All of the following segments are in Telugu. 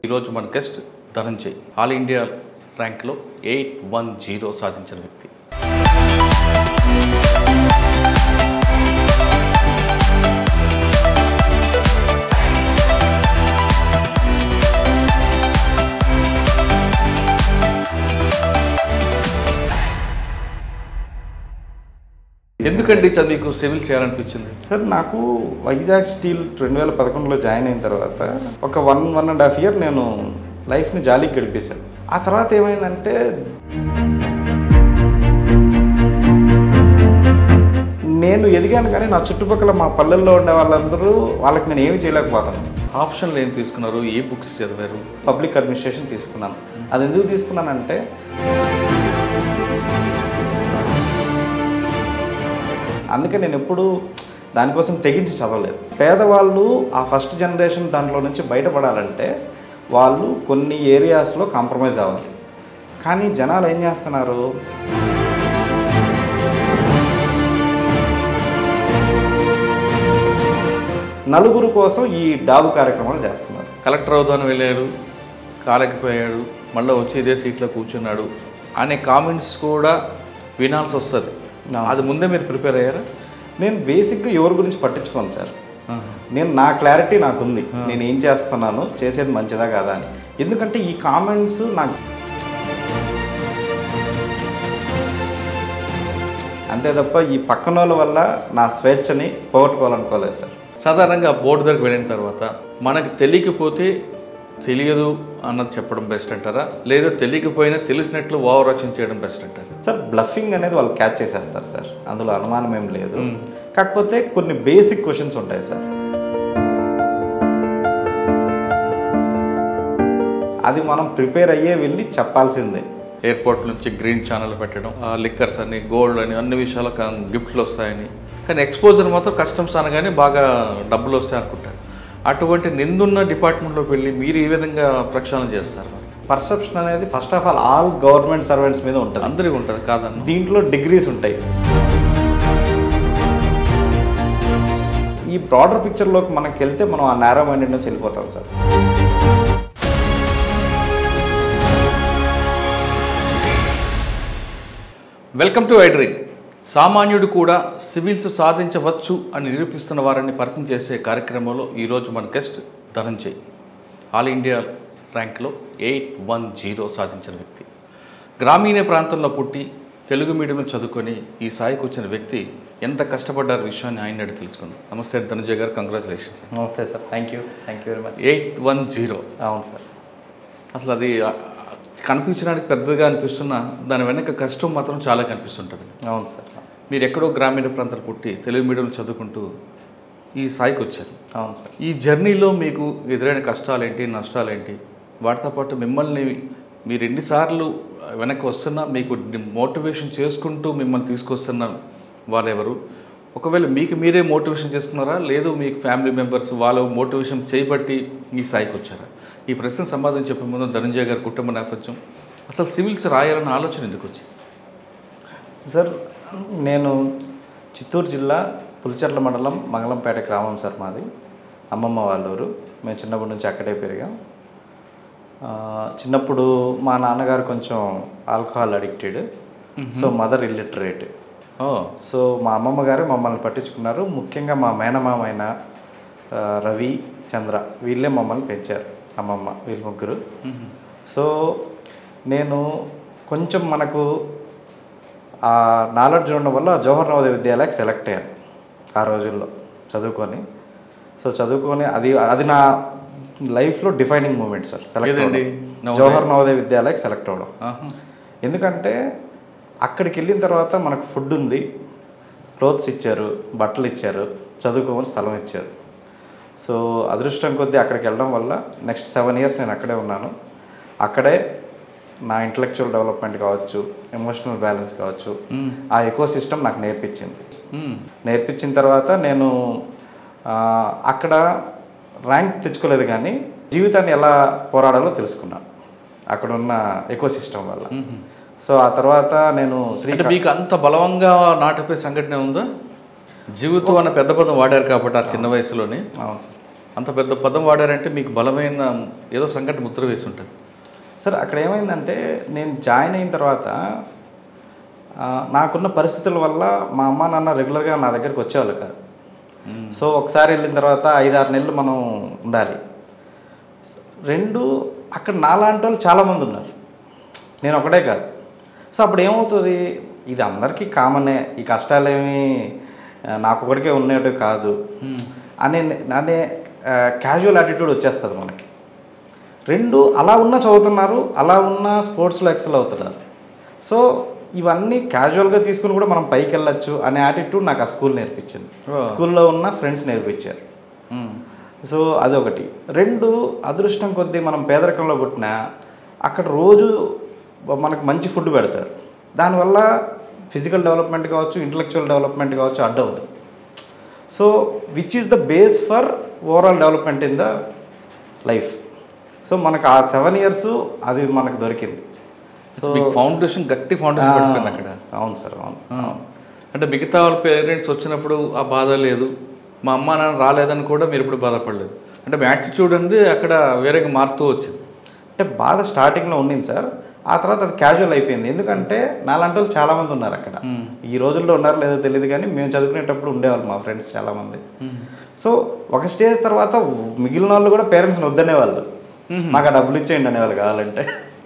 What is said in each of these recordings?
ఈరోజు మన గెస్ట్ ధనంజయ్ ఆల్ ఇండియా ర్యాంక్లో 810 సాధించిన వ్యక్తి. ఎందుకండి మీకు సివిల్ చేయాలనిపించింది? సార్ నాకు వైజాగ్ స్టీల్ 2011లో జాయిన్ అయిన తర్వాత ఒక 1.5 ఇయర్ నేను లైఫ్ని జాలీకి గడిపేశాను. ఆ తర్వాత ఏమైందంటే నేను ఎదిగాను, కానీ నా చుట్టుపక్కల మా పల్లెల్లో ఉండే వాళ్ళందరూ వాళ్ళకి నేను ఏమి చేయలేకపోతాను. ఆప్షన్లు ఏం తీసుకున్నారు? ఏ బుక్స్ చదివారు? పబ్లిక్ అడ్మినిస్ట్రేషన్ తీసుకున్నాను. అది ఎందుకు తీసుకున్నానంటే అందుకే నేను ఎప్పుడు దానికోసం తెగించి చదవలేదు. పేదవాళ్ళు ఆ ఫస్ట్ జనరేషన్ దాంట్లో నుంచి బయటపడాలంటే వాళ్ళు కొన్ని ఏరియాస్లో కాంప్రమైజ్ అవ్వాలి. కానీ జనాలు ఏం చేస్తున్నారు, నలుగురు కోసం ఈ డాబు కార్యక్రమాలు చేస్తున్నారు. కలెక్టర్ అవుదాని వెళ్ళాడు, కాలేకపోయాడు, మళ్ళీ వచ్చి ఇదే సీట్లో కూర్చున్నాడు అనే కామెంట్స్ కూడా వినాల్సి వస్తుంది. అది ముందే మీరు ప్రిపేర్ అయ్యారా? నేను బేసిక్గా ఎవరి గురించి పట్టించుకోను సార్. నేను నా క్లారిటీ నాకుంది, నేను ఏం చేస్తున్నాను, చేసేది మంచిదా కాదా అని. ఎందుకంటే ఈ కామెంట్స్ నాకు అంతే తప్ప ఈ పక్కన వాళ్ళ వల్ల నా స్వేచ్ఛని పోగొట్టుకోవాలనుకోలేదు సార్. సాధారణంగా బోర్డు దగ్గరికి వెళ్ళిన తర్వాత మనకు తెలియకపోతే తెలియదు అన్నది చెప్పడం బెస్ట్ అంటారా, లేదా తెలియకపోయినా తెలిసినట్లు ఓవరాక్షన్ చేయడం బెస్ట్ అంటారా? సార్ బ్లఫింగ్ అనేది వాళ్ళు క్యాచ్ చేసేస్తారు సార్, అందులో అనుమానం ఏం లేదు. కాకపోతే కొన్ని బేసిక్ క్వశ్చన్స్ ఉంటాయి సార్, అది మనం ప్రిపేర్ అయ్యే వెళ్ళి చెప్పాల్సిందే. ఎయిర్పోర్ట్ నుంచి గ్రీన్ ఛానల్ పెట్టడం, లిక్కర్స్ అని, గోల్డ్ అని, అన్ని విషయాలు గిఫ్ట్లు వస్తాయని, కానీ ఎక్స్పోజర్ మాత్రం కస్టమ్స్ అనగానే బాగా డబ్బులు వస్తాయి అనుకుంటారు. అటువంటి నిందున్న డిపార్ట్మెంట్లోకి వెళ్ళి మీరు ఈ విధంగా ప్రక్షాళన చేస్తారు? పర్సెప్షన్ అనేది first of all government servants మీద ఉంటుంది, అందరికీ ఉంటుంది కాదన్న. దీంట్లో డిగ్రీస్ ఉంటాయి. ఈ బ్రాడర్ పిక్చర్లోకి మనకి వెళ్తే మనం ఆ నేరో మైండెడ్నెస్ వెళ్ళిపోతాం సార్. Welcome to iDream. సామాన్యుడు కూడా సివిల్స్ సాధించవచ్చు అని నిరూపిస్తున్న వారిని పరిచయం చేసే కార్యక్రమంలో ఈరోజు మన గెస్ట్ ధనంజయ్ ఆల్ ఇండియా ర్యాంక్లో 810 సాధించిన వ్యక్తి. గ్రామీణ ప్రాంతంలో పుట్టి తెలుగు మీడియంలో చదువుకొని ఈ స్థాయికి వచ్చిన వ్యక్తి ఎంత కష్టపడ్డారు విషయాన్ని ఆయన అడిగి తెలుసుకుందాం. నమస్తే ధనంజయ్ గారు, కంగ్రాచులేషన్స్. నమస్తే sir, thank you very much. 810. అవును సార్. అసలు అది కనిపించడానికి పెద్దగా అనిపిస్తున్నా దాని వెనక కష్టం మాత్రం చాలా కనిపిస్తుంటుంది. అవును సార్. మీరు ఎక్కడో గ్రామీణ ప్రాంతాలు పుట్టి తెలుగు మీడియంలో చదువుకుంటూ ఈ స్థాయికి వచ్చారు. అవును సార్. ఈ జర్నీలో మీకు ఎదురైన కష్టాలేంటి, నష్టాలేంటి, వాటితో పాటు మిమ్మల్ని మీరు ఎన్నిసార్లు వెనక్కి వస్తున్నా మీకు మోటివేషన్ చేసుకుంటూ మిమ్మల్ని తీసుకొస్తున్న వాళ్ళెవరు? ఒకవేళ మీకు మీరే మోటివేషన్ చేసుకున్నారా, లేదు మీకు ఫ్యామిలీ మెంబర్స్ వాళ్ళు మోటివేషన్ చేయబట్టి ఈ స్థాయికి వచ్చారా? ఈ ప్రశ్న సమాధానం చెప్పే ముందు ధనంజయ్ గారి కుటుంబ నేపథ్యం, అసలు సివిల్స్ రాయాలన్న ఆలోచన ఎందుకు వచ్చింది? సార్ నేను చిత్తూరు జిల్లా పులిచెర్ల మండలం మంగళంపేట గ్రామం సార్ మాది. అమ్మమ్మ వాళ్ళ ఊరు. మేము చిన్నప్పటి నుంచి అక్కడే పెరిగాం. చిన్నప్పుడు మా నాన్నగారు కొంచెం alcohol addicted, so mother illiterate. So మా అమ్మమ్మ గారే మమ్మల్ని పట్టించుకున్నారు. ముఖ్యంగా మా మేనమామ అయిన రవి, చంద్ర వీళ్ళే మమ్మల్ని పెంచారు. అమ్మమ్మ వీళ్ళు ముగ్గురు. సో నేను కొంచెం మనకు ఆ నాలెడ్జ్ ఉండడం వల్ల జవహర్ నవోదయ విద్యాలయకి సెలెక్ట్ అయ్యాను ఆ రోజుల్లో చదువుకొని. సో చదువుకొని అది నా లైఫ్లో డిఫైనింగ్ మూమెంట్ సార్. సెలెక్ట్ అవ్వడం, జవహర్ నవోదయ విద్యాలయకి సెలెక్ట్ అవ్వడం. ఎందుకంటే అక్కడికి వెళ్ళిన తర్వాత మనకు ఫుడ్ ఉంది, క్లోత్స్ ఇచ్చారు, బట్టలు ఇచ్చారు, చదువుకోమని స్థలం ఇచ్చారు. సో అదృష్టం కొద్దీ అక్కడికి వెళ్ళడం వల్ల నెక్స్ట్ 7 ఇయర్స్ నేను అక్కడే ఉన్నాను. అక్కడే నా ఇంటలెక్చువల్ డెవలప్మెంట్ కావచ్చు, ఎమోషనల్ బ్యాలెన్స్ కావచ్చు, ఆ ఎకో సిస్టమ్ నాకు నేర్పించింది. నేర్పించిన తర్వాత నేను అక్కడ ర్యాంక్ తెచ్చుకోలేదు, కానీ జీవితాన్ని ఎలా పోరాడాలో తెలుసుకున్నాను అక్కడ ఉన్న ఎకో సిస్టమ్ వల్ల. సో ఆ తర్వాత నేను మీకు అంత బలవంగా నాటిపోయే సంఘటన ఉందా? జీవితం అన్న పెద్ద పదం వాడారు కాబట్టి ఆ చిన్న వయసులోనే. అవును సార్. అంత పెద్ద పదం వాడారంటే మీకు బలమైన ఏదో సంఘటన ముద్ర వేసి ఉంటుంది. సార్ అక్కడ ఏమైందంటే నేను జాయిన్ అయిన తర్వాత నాకున్న పరిస్థితుల వల్ల మా అమ్మ నాన్న రెగ్యులర్గా నా దగ్గరికి వచ్చేవాళ్ళు కాదు. సో ఒకసారి వెళ్ళిన తర్వాత 5-6 నెలలు మనం ఉండాలి. 2 అక్కడ నాలాంటి వాళ్ళు చాలామంది ఉన్నారు, నేను ఒకటే కాదు. సో అప్పుడు ఏమవుతుంది, ఇది అందరికీ కామనే, ఈ కష్టాలేమి నాకు ఒకటికే ఉన్నట్టు కాదు అనే క్యాజువల్ యాటిట్యూడ్ వచ్చేస్తుంది మనకి. 2 అలా ఉన్న చదువుతున్నారు, అలా ఉన్న స్పోర్ట్స్లో ఎక్సెల్ అవుతున్నారు. సో ఇవన్నీ క్యాజువల్గా తీసుకుని కూడా మనం పైకి వెళ్ళొచ్చు అనే యాటిట్యూడ్ నాకు ఆ స్కూల్ నేర్పించింది, స్కూల్లో ఉన్న ఫ్రెండ్స్ నేర్పించారు. సో అదొకటి. 2 అదృష్టం కొద్దీ మనం పేదరికంలో పుట్టినా అక్కడ రోజు మనకు మంచి ఫుడ్ పెడతారు, దానివల్ల ఫిజికల్ డెవలప్మెంట్ కావచ్చు, ఇంటలెక్చువల్ డెవలప్మెంట్ కావచ్చు అడ్డవుతుంది. So which is the base for overall development in the life. So మనకు ఆ 7 years అది మనకు దొరికింది. సో ఫౌండేషన్, గట్టి ఫౌండేషన్ పడిపోయింది అక్కడ. అవును సార్, అవును. అంటే మిగతా వాళ్ళ పేరెంట్స్ వచ్చినప్పుడు ఆ బాధ లేదు, మా అమ్మ నాన్న రాలేదని కూడా మీరు ఇప్పుడు బాధపడలేదు. అంటే మీ యాటిట్యూడ్ అనేది అక్కడ వేరేగా మారుతూ వచ్చింది. అంటే బాధ స్టార్టింగ్లో ఉండింది సార్, ఆ తర్వాత అది క్యాజువల్ అయిపోయింది. ఎందుకంటే నాలాంటి వాళ్ళు చాలామంది ఉన్నారు అక్కడ. ఈ రోజుల్లో ఉన్నారో లేదో తెలియదు కానీ మేము చదువుకునేటప్పుడు ఉండేవాళ్ళు మా ఫ్రెండ్స్ చాలామంది. సో ఒక స్టేజ్ తర్వాత మిగిలిన వాళ్ళు కూడా పేరెంట్స్ని వద్దనేవాళ్ళు, మాకు ఆ డబ్బులు ఇచ్చేయండి అనేవాళ్ళు కావాలంటే.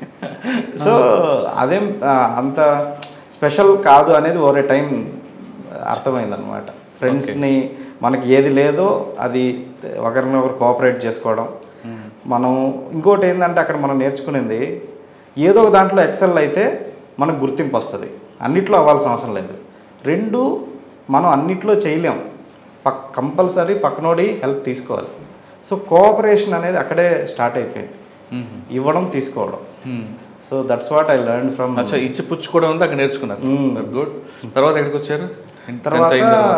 సో అదేం అంత స్పెషల్ కాదు అనేది ఓవర్ టైం అర్థమైందనమాట. ఫ్రెండ్స్ని మనకి ఏది లేదో అది ఒకరినొకరు కోఆపరేట్ చేసుకోవడం. మనం ఇంకోటి ఏంటంటే అక్కడ మనం నేర్చుకునేది ఏదో ఒక దాంట్లో ఎక్సెల్ అయితే మనకు గుర్తింపు వస్తుంది, అన్నిట్లో అవ్వాల్సిన అవసరం లేదు. 2 మనం అన్నిట్లో చేయలేం, కంపల్సరీ పక్కనోడి హెల్ప్ తీసుకోవాలి. సో కోఆపరేషన్ అనేది అక్కడే స్టార్ట్ అయిపోయింది, ఇవ్వడం తీసుకోవడం. So that's what I learn from. ఇచ్చి పుచ్చుకోవడం ఉంది అక్కడ నేర్చుకున్నారు. గుడ్. తర్వాత ఎక్కడికి వచ్చారు? తర్వాత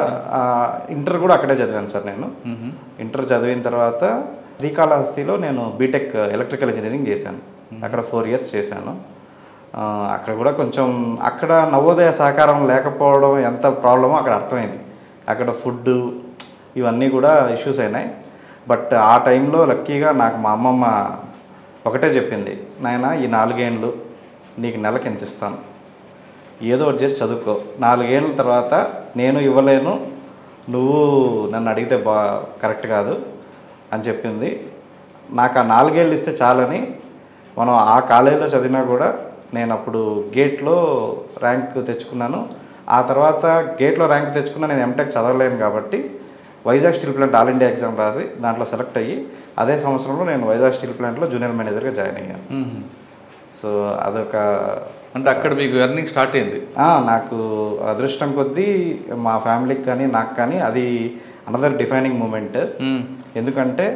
ఇంటర్ కూడా అక్కడే చదివాను సార్ నేను. ఇంటర్ చదివిన తర్వాత శ్రీకాళహస్తిలో నేను బీటెక్ ఎలక్ట్రికల్ ఇంజనీరింగ్ చేశాను. అక్కడ 4 years చేశాను. అక్కడ కూడా కొంచెం అక్కడ నవోదయ సహకారం లేకపోవడం ఎంత ప్రాబ్లమో అక్కడ అర్థమైంది. అక్కడ ఫుడ్ ఇవన్నీ కూడా ఇష్యూస్ అయినాయి. బట్ ఆ టైంలో లక్కీగా నాకు మా అమ్మమ్మ ఒకటే చెప్పింది, నాయన ఈ 4 ఏళ్ళు నీకు నెలకు ఎంత ఇస్తాను, ఏదో ఒకటి చేసి చదువుకో, 4 ఏళ్ళ తర్వాత నేను ఇవ్వలేను, నువ్వు నన్ను అడిగితే కరెక్ట్ కాదు అని చెప్పింది. నాకు ఆ 4 ఏళ్ళు ఇస్తే చాలని మనం ఆ కాలేజీలో చదివినా కూడా నేను అప్పుడు గేట్లో ర్యాంక్ తెచ్చుకున్నాను. ఆ తర్వాత గేట్లో ర్యాంక్ తెచ్చుకున్నా నేను ఎంటెక్ చదవలేను కాబట్టి Vizag steel plant all India exam రాసి దాంట్లో సెలెక్ట్ అయ్యి అదే సంవత్సరంలో నేను వైజాగ్ స్టీల్ ప్లాంట్లో జూనియర్ మేనేజర్గా జాయిన్ అయ్యాను. సో అదొక, అంటే అక్కడ మీకు ఎర్నింగ్ స్టార్ట్ అయింది. నాకు అదృష్టం కొద్దీ మా ఫ్యామిలీకి కానీ నాకు కానీ అది అనదర్ డిఫైనింగ్ మూమెంట్. ఎందుకంటే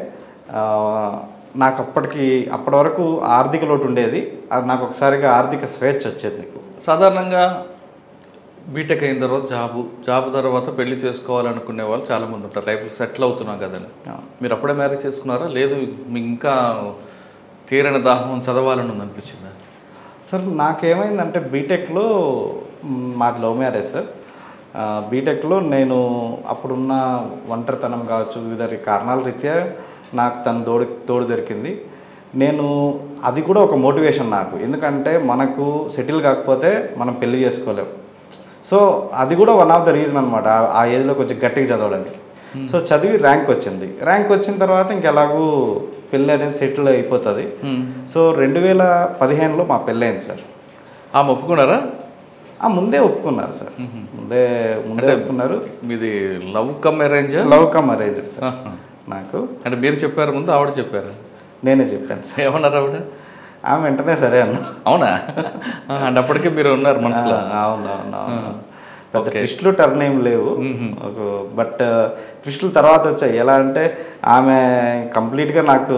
నాకు అప్పటి వరకు ఆర్థిక లోటు ఉండేది, అది నాకు ఒకసారిగా ఆర్థిక స్వేచ్ఛ వచ్చేది. సాధారణంగా బీటెక్ అయిన తర్వాత జాబ్ తర్వాత పెళ్లి చేసుకోవాలనుకునే వాళ్ళు చాలామంది ఉంటారు, లైఫ్ సెటిల్ అవుతున్నాం కదని. మీరు అప్పుడే మ్యారేజ్ చేసుకున్నారా, లేదు మీకు ఇంకా తీరని దాహం చదవాలని ఉంది అనిపించిందా? సార్ నాకేమైందంటే బీటెక్లో మాది లవ్ మ్యారేజ్ సార్. బీటెక్లో నేను అప్పుడున్న ఒంటరితనం కావచ్చు, వివిధ కారణాల రీత్యా నాకు తను తోడు దొరికింది. నేను అది కూడా ఒక మోటివేషన్ నాకు, ఎందుకంటే మనకు సెటిల్ కాకపోతే మనం పెళ్లి చేసుకోలేం. సో అది కూడా వన్ ఆఫ్ ద రీజన్ అనమాట ఆ ఏజ్లో కొంచెం గట్టిగా చదవడానికి. సో చదివి ర్యాంక్ వచ్చిన తర్వాత ఇంకెలాగూ పెళ్ళి అనేది సెటిల్ అయిపోతుంది. సో 2015లో మా పెళ్ళైంది సార్. ఒప్పుకున్నారా? ముందే ఒప్పుకున్నారు సార్, ముందే ఒప్పుకున్నారు. మీది love come arrange? Love come arrange sir నాకు. అంటే మీరు చెప్పారు ముందు, ఆవిడ చెప్పారు? నేనే చెప్పాను సార్. ఏమన్నారు ఆవిడ? ఆమె వెంటనే సరే అన్నారు. అవునా? అంటే అప్పటికే మీరు ఉన్నారు మనసులో? అవునవును. పెద్ద ట్విస్టులు టర్న్ ఏం లేవు, బట్ ట్విస్టులు తర్వాత వచ్చాయి. ఎలా అంటే ఆమె కంప్లీట్గా నాకు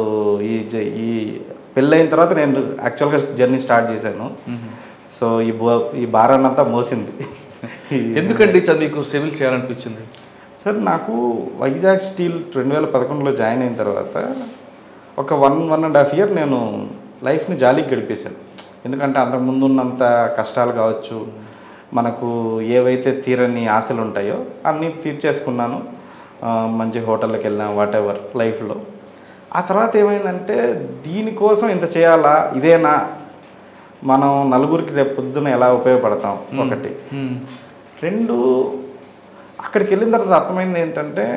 ఈ పెళ్ళైన తర్వాత నేను యాక్చువల్గా జర్నీ స్టార్ట్ చేశాను. సో ఈ భారాన్నంతా మోసింది. ఎందుకండి మీకు సివిల్ చేయాలనిపించింది? సార్ నాకు వైజాగ్ స్టీల్ 2011లో జాయిన్ అయిన తర్వాత ఒక 1.5 year నేను లైఫ్ని జాలీకి గడిపేశాను. ఎందుకంటే అంతకుముందు ఉన్నంత కష్టాలు కావచ్చు, మనకు ఏవైతే తీరని ఆశలు ఉంటాయో అన్నీ తీర్చేసుకున్నాను. మంచి హోటల్కి వెళ్ళాం వాట్ ఎవర్ లైఫ్లో. ఆ తర్వాత ఏమైందంటే దీనికోసం ఇంత చేయాలా, ఇదేనా మనం నలుగురికి రేపు పొద్దున ఎలా ఉపయోగపడతాం ఒకటి. రెండు, అక్కడికి వెళ్ళిన తర్వాత అర్థమైంది ఏంటంటే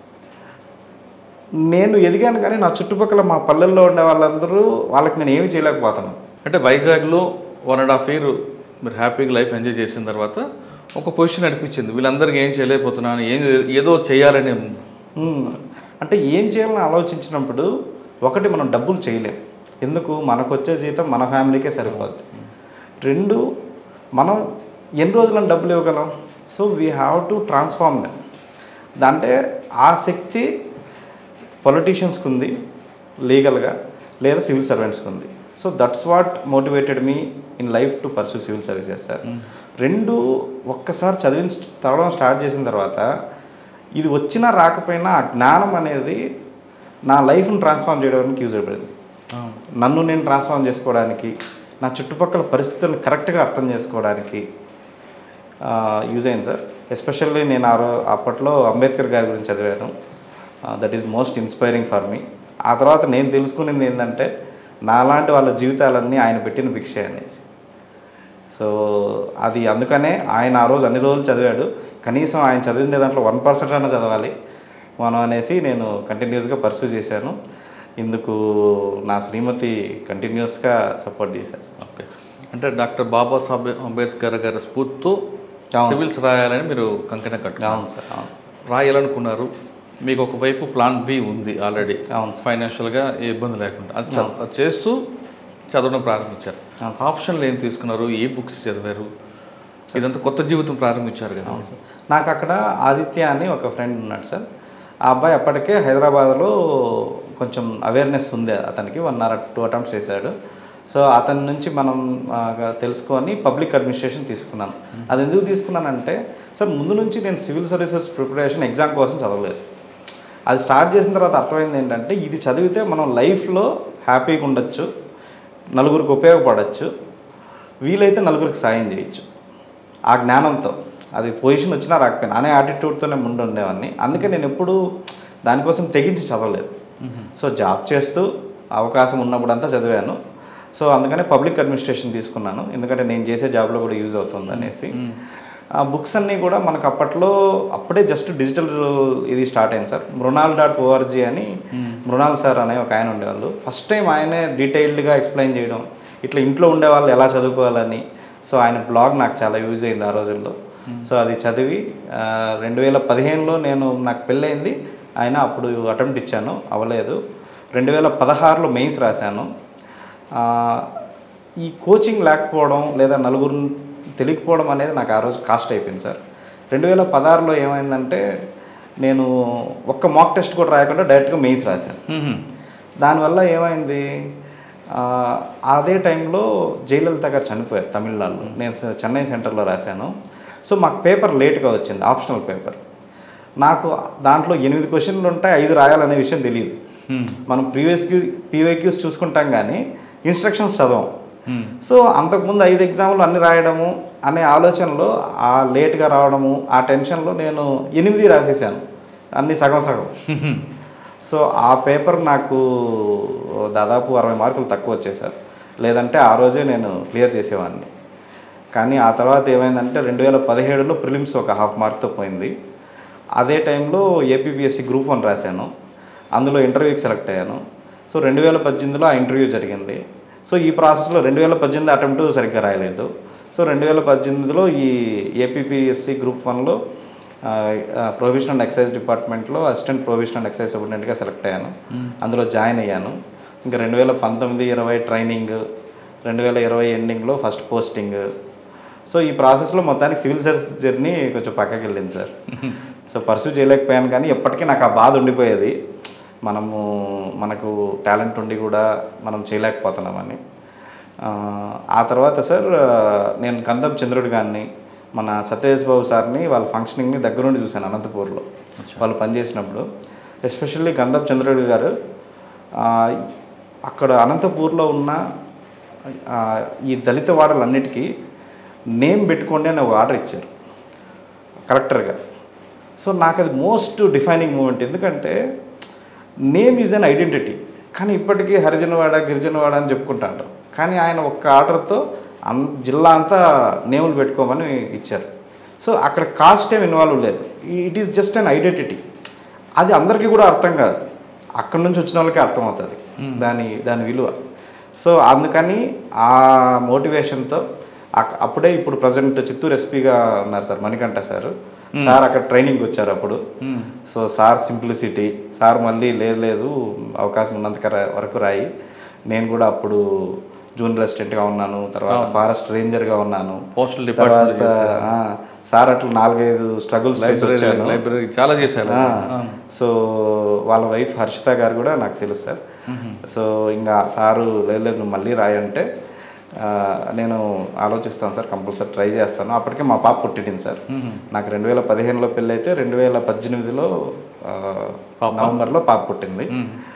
నేను ఎదిగాను కానీ నా చుట్టుపక్కల మా పల్లెల్లో ఉండే వాళ్ళందరూ వాళ్ళకి నేను ఏమి చేయలేకపోతున్నాను. అంటే వైజాగ్లో 1.5 year మీరు హ్యాపీగా లైఫ్ ఎంజాయ్ చేసిన తర్వాత ఒక పొజిషన్ అనిపించింది, వీళ్ళందరికీ ఏం చేయలేకపోతున్నాను, ఏదో చేయాలని. అంటే ఏం చేయాలని ఆలోచించినప్పుడు ఒకటి మనం డబ్బులు చేయలేం, ఎందుకు మనకు వచ్చే జీతం మన ఫ్యామిలీకే సరిపోద్ది. రెండు, మనం ఎన్ని రోజులను డబ్బులు ఇవ్వగలం, so we have to transform them. దాంటే ఆ శక్తి పొలిటీషియన్స్కి ఉంది లీగల్గా, లేదా సివిల్ సర్వెంట్స్కి ఉంది. So that's what motivated me in life to pursue civil services sir. రెండు, ఒక్కసారి చదవడం స్టార్ట్ చేసిన తర్వాత ఇది వచ్చినా రాకపోయినా ఆ జ్ఞానం అనేది నా లైఫ్ని ట్రాన్స్ఫార్మ్ చేయడానికి యూజ్ అయిపోయింది. నన్ను నేను ట్రాన్స్ఫార్మ్ చేసుకోవడానికి, నా చుట్టుపక్కల పరిస్థితులను కరెక్ట్గా అర్థం చేసుకోవడానికి యూజ్ అయింది సార్. ఎస్పెషల్లీ నేను అప్పట్లో అంబేద్కర్ గారి గురించి చదివాను. That is most inspiring for me. ఆ తర్వాత నేను తెలుసుకునేది ఏంటంటే నాలాంటి వాళ్ళ జీవితాలన్నీ ఆయన పెట్టిన భిక్ష అనేసి. సో అది అందుకనే ఆయన ఆ రోజు అన్ని రోజులు చదివాడు, కనీసం ఆయన చదివిన దాంట్లో 1% అయినా చదవాలి మనం అనేసి నేను కంటిన్యూస్గా పర్సూ చేశాను. ఇందుకు నా శ్రీమతి కంటిన్యూస్గా సపోర్ట్ చేశారు. ఓకే, అంటే డాక్టర్ బాబాసాహెబ్ అంబేద్కర్ గారి స్ఫూర్తితో సివిల్స్ రాయాలని మీరు కంకణ కట్టారు. అవును సార్, అవును. రాయాలనుకున్నారు, మీకు ఒకవైపు ప్లాన్ బి ఉంది ఆల్రెడీ, అవును, ఫైనాన్షియల్గా ఏ ఇబ్బంది లేకుండా అది చేస్తూ చదవడం ప్రారంభించారు. ఆప్షన్లు ఏం తీసుకున్నారు, ఏ బుక్స్ చదివారు, ఇదంతా కొత్త జీవితం ప్రారంభించారు కదా. అవును సార్. నాకు అక్కడ ఆదిత్య అని ఒక ఫ్రెండ్ ఉన్నాడు సార్. ఆ అబ్బాయి అప్పటికే హైదరాబాద్లో కొంచెం అవేర్నెస్ ఉంది అతనికి, 1 or 2 attempts చేశాడు. సో అతని నుంచి మనం తెలుసుకొని పబ్లిక్ అడ్మినిస్ట్రేషన్ తీసుకున్నాను. అది ఎందుకు తీసుకున్నానంటే సార్, ముందు నుంచి నేను సివిల్ సర్వీసెస్ ప్రిపరేషన్ ఎగ్జామ్ కోసం చదవలేదు. అది స్టార్ట్ చేసిన తర్వాత అర్థమైంది ఏంటంటే ఇది చదివితే మనం లైఫ్లో హ్యాపీగా ఉండొచ్చు, నలుగురికి ఉపయోగపడవచ్చు, వీలైతే నలుగురికి సాయం చేయొచ్చు ఆ జ్ఞానంతో. అది పొజిషన్ వచ్చినా రాకపోయినా అనే యాటిట్యూడ్తోనే ముందు ఉండేవాడిని. అందుకే నేను ఎప్పుడూ దానికోసం తెగించి చదవలేదు. సో జాబ్ చేస్తూ అవకాశం ఉన్నప్పుడంతా చదివాను. సో అందుకనే పబ్లిక్ అడ్మినిస్ట్రేషన్ తీసుకున్నాను, ఎందుకంటే నేను చేసే జాబ్లో కూడా యూజ్ అవుతుంది అనేసి. ఆ బుక్స్ అన్నీ కూడా మనకు అప్పుడే జస్ట్ డిజిటల్ ఇది స్టార్ట్ అయింది సార్. మృణాల్.org అని మృణాల్ సార్ అనే ఒక ఆయన ఉండేవాళ్ళు. ఫస్ట్ టైం ఆయనే డీటెయిల్డ్గా ఎక్స్ప్లెయిన్ చేయడం, ఇట్లా ఇంట్లో ఉండేవాళ్ళు ఎలా చదువుకోవాలని. సో ఆయన బ్లాగ్ నాకు చాలా యూజ్ అయింది ఆ రోజుల్లో. సో అది చదివి 2015లో నాకు పెళ్ళయింది. ఆయన అప్పుడు అటెంప్ట్ ఇచ్చాను, అవ్వలేదు. 2016లో మెయిన్స్ రాశాను. ఈ కోచింగ్ లేకపోవడం లేదా నలుగురు తెలియకపోవడం అనేది నాకు ఆ రోజు కాస్ట్ అయిపోయింది సార్. 2016లో ఏమైందంటే నేను ఒక్క మాక్ టెస్ట్ కూడా రాయకుండా డైరెక్ట్గా మెయిన్స్ రాశాను. దానివల్ల ఏమైంది, అదే టైంలో జయలలిత గారు చనిపోయారు తమిళనాడులో. నేను చెన్నై సెంటర్లో రాశాను. సో మాకు పేపర్ లేట్గా వచ్చింది, ఆప్షనల్ పేపర్. నాకు దాంట్లో 8 క్వశ్చన్లు ఉంటాయి, 5 రాయాలనే విషయం తెలియదు. మనం పీవైక్యూస్ చూసుకుంటాం కానీ ఇన్స్ట్రక్షన్స్ చదవం. సో అంతకుముందు 5 ఎగ్జామ్లు అన్ని రాయడము అనే ఆలోచనలో, ఆ లేట్గా రావడము, ఆ టెన్షన్లో నేను 8 రాసేసాను, అన్నీ సగం సగం. సో ఆ పేపర్ నాకు దాదాపు 60 మార్కులు తక్కువ వచ్చేసారు. లేదంటే ఆ రోజే నేను క్లియర్ చేసేవాడిని. కానీ ఆ తర్వాత ఏమైందంటే 2017లో ప్రిలిమ్స్ ఒక 1/2 మార్క్తో పోయింది. అదే టైంలో ఏపీపీఎస్సీ గ్రూప్ 1 రాశాను, అందులో ఇంటర్వ్యూకి సెలెక్ట్ అయ్యాను. సో 2018లో ఆ ఇంటర్వ్యూ జరిగింది. సో ఈ ప్రాసెస్లో 2018 అటెంప్ట్ సరిగ్గా రాయలేదు. సో 2018లో ఈ ఏపీపీఎస్సీ గ్రూప్ 1లో ప్రొవిషన్ అండ్ ఎక్సైజ్ డిపార్ట్మెంట్లో అసిస్టెంట్ ప్రొవిషన్ అండ్ ఎక్సైజ్ సూపరింటెండెంట్గా సెలెక్ట్ అయ్యాను. అందులో జాయిన్ అయ్యాను. ఇంకా 2019-20 ట్రైనింగ్, 2020 ఎండింగ్లో ఫస్ట్ పోస్టింగ్. సో ఈ ప్రాసెస్లో మొత్తానికి సివిల్ సర్వీస్ జర్నీ కొంచెం పక్కకి వెళ్ళింది సార్. సో పర్సూ చేయలేకపోయాను, కానీ ఎప్పటికీ నాకు ఆ బాధ ఉండిపోయేది, మనకు టాలెంట్ ఉండి కూడా మనం చేయలేకపోతున్నామని. ఆ తర్వాత సార్ నేను కందం చంద్రుడి గారిని, మన సత్యేష్ బాబు సార్ని వాళ్ళ ఫంక్షనింగ్ని దగ్గరుండి చూశాను అనంతపూర్లో వాళ్ళు పనిచేసినప్పుడు. ఎస్పెషల్లీ కందం చంద్రుడి గారు అక్కడ అనంతపూర్లో ఉన్న ఈ దళిత వాడలన్నిటికీ నేమ్ పెట్టుకోండి అని ఒక ఆర్డర్ ఇచ్చారు కలెక్టర్గా. సో నాకు అది మోస్ట్ డిఫైనింగ్ మూమెంట్. ఎందుకంటే నేమ్ ఈజ్ అన్ ఐడెంటిటీ, కానీ ఇప్పటికీ హరిజనవాడ గిరిజనవాడ అని చెప్పుకుంటా అంటారు. కానీ ఆయన ఒక్క ఆర్డర్తో జిల్లా అంతా నేములు పెట్టుకోమని ఇచ్చారు. సో అక్కడ కాస్ట్ ఏం ఇన్వాల్వ్ లేదు. It is just an identity. అది అందరికీ కూడా అర్థం కాదు, అక్కడి నుంచి వచ్చిన వాళ్ళకి అర్థమవుతుంది దాని విలువ. సో అందుకని ఆ మోటివేషన్తో అప్పుడే ఇప్పుడు ప్రజెంట్ చిత్తూరు ఎస్పీగా ఉన్నారు సార్ మణికంఠ సార్. సార్ అక్కడ ట్రైనింగ్ వచ్చారు అప్పుడు. సో సార్ సింప్లిసిటీ, సార్ మళ్ళీ లేదు అవకాశం ఉన్నంత వరకు రాయి. నేను కూడా అప్పుడు జూనియర్ అసిస్టెంట్గా ఉన్నాను, తర్వాత ఫారెస్ట్ రేంజర్గా ఉన్నాను, తర్వాత సార్ అట్లా 4-5 స్ట్రగుల్స్ చాలా చేశారు. సో వాళ్ళ వైఫ్ హర్షిత గారు కూడా నాకు తెలుసు సార్. సో ఇంకా సారు లేదు నువ్వు మళ్ళీ రాయంటే నేను ఆలోచిస్తాను సార్, కంపల్సరీ ట్రై చేస్తాను. అప్పటికే మా పాప పుట్టింది సార్. నాకు 2015లో పెళ్ళి అయితే 2018లో నవంబర్లో పాప పుట్టింది.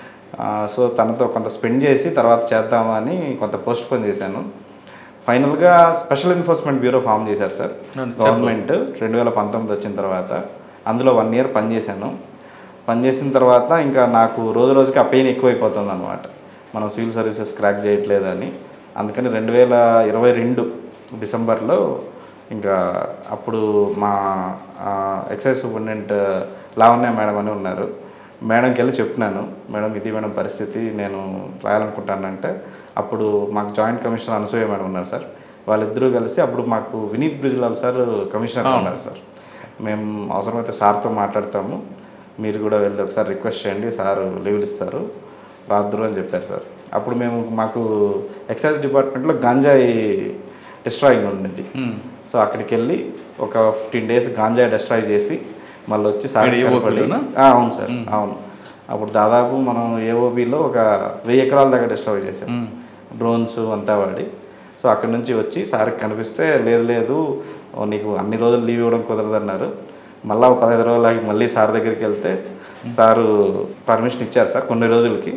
సో తనతో కొంత స్పెండ్ చేసి తర్వాత చేద్దామని కొంత పోస్ట్ పోన్ చేశాను. ఫైనల్గా స్పెషల్ ఎన్ఫోర్స్మెంట్ బ్యూరో ఫామ్ చేశారు సార్ గవర్నమెంట్ 2019 వచ్చిన తర్వాత. అందులో 1 year పనిచేశాను. పనిచేసిన తర్వాత ఇంకా నాకు రోజుకి ఆ పెయిన్ ఎక్కువైపోతుంది అనమాట, మనం సివిల్ సర్వీసెస్ క్రాక్ చేయట్లేదని. అందుకని 2022 డిసెంబర్లో ఇంకా అప్పుడు మా ఎక్సైజ్ సూపరింటెండెంట్ లావణ్య మేడం అని ఉన్నారు. మేడంకి వెళ్ళి చెప్పినాను, మేడం ఇది మేడం పరిస్థితి, నేను రాయాలనుకుంటానంటే అప్పుడు మాకు జాయింట్ కమిషనర్ అనసూయ మేడం ఉన్నారు సార్. వాళ్ళిద్దరూ కలిసి అప్పుడు మాకు వినీత్ బ్రిజ్లాల్ సార్ కమిషనర్ ఉన్నారు సార్. మేము అవసరమైతే సార్తో మాట్లాడతాము, మీరు కూడా వెళ్ళి ఒకసారి రిక్వెస్ట్ చేయండి, సార్ లీవ్లు ఇస్తారు, రాద్దురు అని చెప్పారు సార్. అప్పుడు మాకు ఎక్సైజ్ డిపార్ట్మెంట్లో గాంజాయి డిస్ట్రాయింగ్ ఉండేది. సో అక్కడికి వెళ్ళి ఒక 15 days గాంజాయి డిస్ట్రాయ్ చేసి మళ్ళీ వచ్చి సార్ కనపడి. అవును సార్, అవును. అప్పుడు దాదాపు మనం ఏఓబిలో ఒక 1000 acres దాకా డిస్ట్రాయ్ చేసాం, డ్రోన్స్ అంతా వాడి. సో అక్కడి నుంచి వచ్చి సార్కి కనిపిస్తే లేదు నీకు అన్ని రోజులు లీవ్ ఇవ్వడం కుదరదన్నారు. మళ్ళీ 15 రోజులకి మళ్ళీ సార్ దగ్గరికి వెళ్తే సారు పర్మిషన్ ఇచ్చారు సార్ కొన్ని రోజులకి.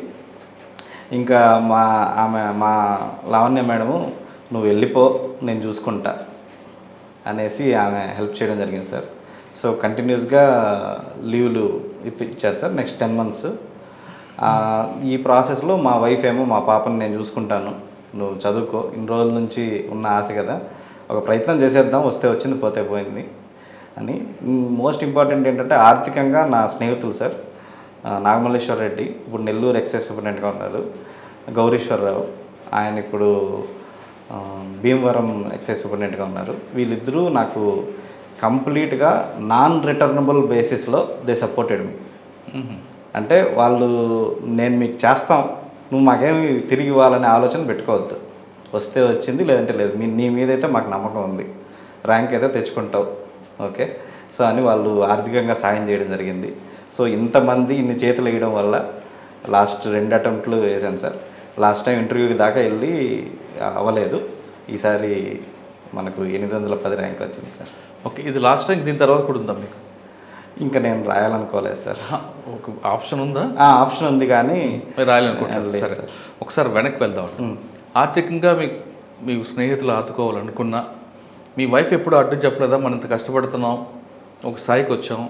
ఇంకా మా లావణ్య మేడము నువ్వు వెళ్ళిపో నేను చూసుకుంటా అనేసి ఆమె హెల్ప్ చేయడం జరిగింది సార్. సో కంటిన్యూస్గా లీవ్లు ఇచ్చారు సార్ నెక్స్ట్ 10 months. ఈ ప్రాసెస్లో మా వైఫ్ ఏమో మా పాపని నేను చూసుకుంటాను, నువ్వు చదువుకో, ఇన్ని రోజుల నుంచి ఉన్న ఆశ కదా, ఒక ప్రయత్నం చేసేద్దాం, వస్తే వచ్చింది పోతే పోయింది అని. మోస్ట్ ఇంపార్టెంట్ ఏంటంటే ఆర్థికంగా నా స్నేహితులు సార్ నాగమల్లేశ్వర రెడ్డి ఇప్పుడు నెల్లూరు ఎక్సైజ్ సూపరింటెండెంట్గా ఉన్నారు, గౌరీశ్వరరావు ఆయన ఇప్పుడు భీమవరం ఎక్సైజ్ సూపరింటెండెంట్గా ఉన్నారు. వీళ్ళిద్దరూ నాకు కంప్లీట్గా నాన్ రిటర్నబుల్ బేసిస్లో దే సపోర్టెడ్ మీ. అంటే వాళ్ళు నేను మీకు చేస్తాం, నువ్వు మాకేమి తిరిగి ఇవ్వాలనే ఆలోచన పెట్టుకోవద్దు, వస్తే వచ్చింది లేదంటే లేదు, నీ మీదైతే మాకు నమ్మకం ఉంది, ర్యాంక్ అయితే తెచ్చుకుంటావు, ఓకే. సో అని వాళ్ళు ఆర్థికంగా సాయం చేయడం జరిగింది. సో ఇంతమంది ఇన్ని చేతులు వేయడం వల్ల లాస్ట్ 2 attempts వేసాను సార్. లాస్ట్ టైం ఇంటర్వ్యూకి దాకా వెళ్ళి అవ్వలేదు, ఈసారి మనకు 810 ర్యాంక్ వచ్చింది సార్. ఓకే, ఇది లాస్ట్ టైం, దీని తర్వాత కూడా ఉందా మీకు? ఇంకా నేను రాయాలనుకోలేదు సార్. ఒక ఆప్షన్ ఉందా? ఆప్షన్ ఉంది కానీ రాయాలనుకోలేదు సార్. ఒకసారి వెనక్కి వెళ్దాం. ఆర్థికంగా మీ స్నేహితులు ఆదుకోవాలనుకున్నా మీ వైఫ్ ఎప్పుడు అడ్డు చెప్పలేదా? మనం ఇంత కష్టపడుతున్నాం, ఒక స్థాయికి వచ్చాం,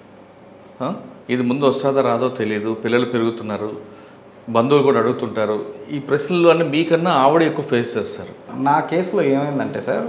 ఇది ముందు వస్తుందో రాదో తెలియదు, పిల్లలు పెరుగుతున్నారు, బంధువులు కూడా అడుగుతుంటారు, ఈ ప్రశ్నలు అన్నీ మీకన్నా ఆవిడ ఎక్కువ ఫేస్ చేస్తారు. నా కేసులో ఏమైందంటే సార్,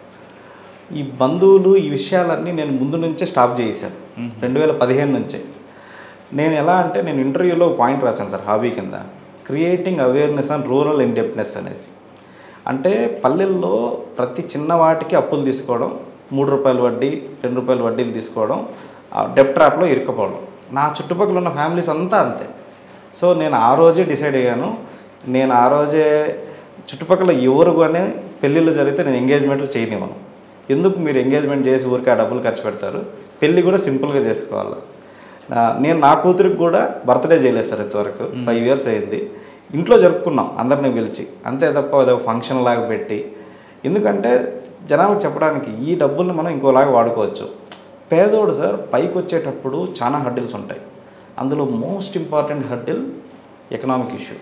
ఈ బంధువులు ఈ విషయాలన్నీ నేను ముందు నుంచే స్టాప్ చేశాను 2015 నుంచే. నేను ఎలా అంటే నేను ఇంటర్వ్యూలో పాయింట్ రాశాను సార్ హాబీ కింద, creating awareness on rural indebtedness అనేసి. అంటే పల్లెల్లో ప్రతి చిన్నవాటికి అప్పులు తీసుకోవడం, 3 రూపాయల వడ్డీ 2 రూపాయల వడ్డీలు తీసుకోవడం, డెప్ట్ ట్రాప్లో ఇరుక్కుపోవడం. నా చుట్టుపక్కల ఉన్న ఫ్యామిలీస్ అంతా అంతే. సో నేను ఆ రోజే డిసైడ్ అయ్యాను, నేను ఆ రోజే చుట్టుపక్కల ఎవరు కానీ పెళ్ళిళ్ళు జరిగితే నేను ఎంగేజ్మెంట్లు చేయనివ్వను. ఎందుకు మీరు ఎంగేజ్మెంట్ చేసి ఊరికి ఆ డబ్బులు ఖర్చు పెడతారు, పెళ్ళి కూడా సింపుల్గా చేసుకోవాలి. నేను నా కూతురికి కూడా బర్త్డే చేయలేదు సార్ ఇంతవరకు, 5 years అయింది. ఇంట్లో జరుపుకున్నాం అందరినీ పిలిచి, అంతే తప్ప ఏదో ఫంక్షన్ లాగా పెట్టి. ఎందుకంటే జనాలకు చెప్పడానికి ఈ డబ్బుల్ని మనం ఇంకోలాగా వాడుకోవచ్చు. పేదోడు సార్ పైకి వచ్చేటప్పుడు చాలా హడ్డిల్స్ ఉంటాయి, అందులో most important hurdle economic issue.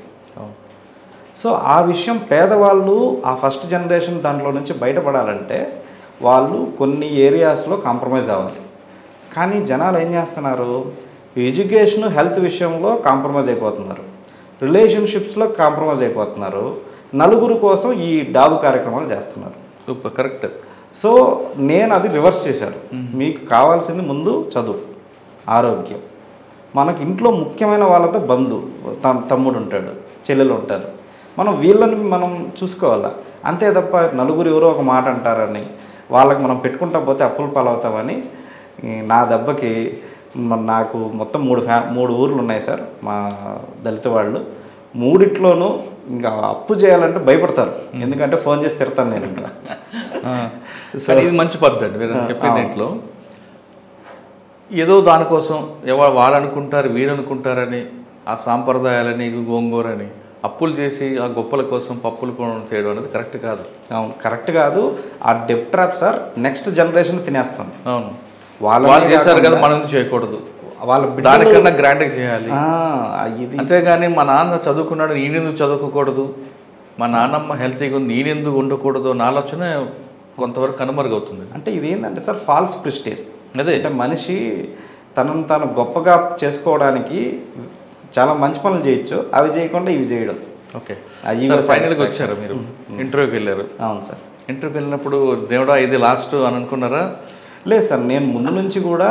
So ఆ విషయం పేదవాళ్ళు ఆ ఫస్ట్ జనరేషన్ దాంట్లో నుంచి బయటపడాలంటే వాళ్ళు కొన్ని ఏరియాస్లో కాంప్రమైజ్ అవ్వాలి. కానీ జనాలు ఏం చేస్తున్నారు, ఎడ్యుకేషన్ హెల్త్ విషయంలో కాంప్రమైజ్ అయిపోతున్నారు, రిలేషన్షిప్స్లో కాంప్రమైజ్ అయిపోతున్నారు, నలుగురు కోసం ఈ డాబు కార్యక్రమాలు చేస్తున్నారు. Super, correct. సో నేను అది రివర్స్ చేశాను. మీకు కావాల్సింది ముందు చదువు, ఆరోగ్యం. మనకి ఇంట్లో ముఖ్యమైన వాళ్ళతో తమ్ముడు ఉంటాడు, చెల్లెలు ఉంటారు, మనం వీళ్ళని మనం చూసుకోవాలా. అంతే తప్ప నలుగురు ఎవరో ఒక మాట అంటారని వాళ్ళకి మనం పెట్టుకుంటా పోతే అప్పుల పాలవుతామని నా దెబ్బకి నాకు మొత్తం 3 ఊర్లు ఉన్నాయి సార్ మా దళిత వాళ్ళు. 3 ఇంకా అప్పు చేయాలంటే భయపడతారు, ఎందుకంటే ఫోన్ చేసి తిడతాను నేను. ఇంకా సరే, ఇది మంచి పద్ధతి మీరు చెప్పిన ఇంట్లో. ఏదో దానికోసం వాళ్ళు అనుకుంటారు, వీళ్ళు అనుకుంటారని, ఆ సాంప్రదాయాలని, గోంగూరని అప్పులు చేసి ఆ గొప్పల కోసం పప్పులు చేయడం అనేది కరెక్ట్ కాదు. అవును, కరెక్ట్ కాదు. ఆ debt trap sir next generation తినేస్తాం. అవును, వాళ్ళు చేశారు కదా, మనం చేయకూడదు, వాళ్ళ దానికన్నా గ్రాండ్గా చేయాలి. ఇది అంతేగాని మా నాన్న చదువుకున్నాడు నేనెందుకు చదువుకోకూడదు, మా నాన్నమ్మ హెల్తీగా ఉంది నేనెందుకు ఉండకూడదు అన్న ఆలోచన కొంతవరకు కనుమరుగవుతుంది. అంటే ఇది ఏంటంటే సార్ ఫాల్స్ ప్రెస్టేజ్. అదే అంటే మనిషి తనను తాను గొప్పగా చేసుకోవడానికి చాలా మంచి పనులు చేయొచ్చు, అవి చేయకుండా ఇవి చేయడం. ఓకే, ఫైనల్గా వచ్చారు మీరు, ఇంటర్వ్యూకి వెళ్ళారు. అవును సార్. ఇంటర్వ్యూకి వెళ్ళినప్పుడు దేవుడా ఇది లాస్ట్ అని అనుకున్నారా? లేదు సార్, నేను ముందు నుంచి కూడా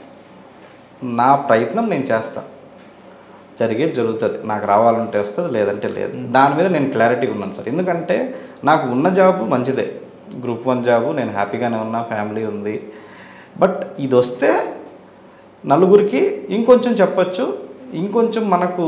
నా ప్రయత్నం నేను చేస్తాను, జరిగేది జరుగుతుంది, నాకు రావాలంటే వస్తుంది, లేదంటే లేదు. దాని మీద నేను క్లారిటీగా ఉన్నాను సార్. ఎందుకంటే నాకు ఉన్న జాబు మంచిదే, గ్రూప్ 1 జాబు, నేను హ్యాపీగానే ఉన్నా, ఫ్యామిలీ ఉంది. బట్ ఇది వస్తే నలుగురికి ఇంకొంచెం చెప్పచ్చు, ఇంకొంచెం మనకు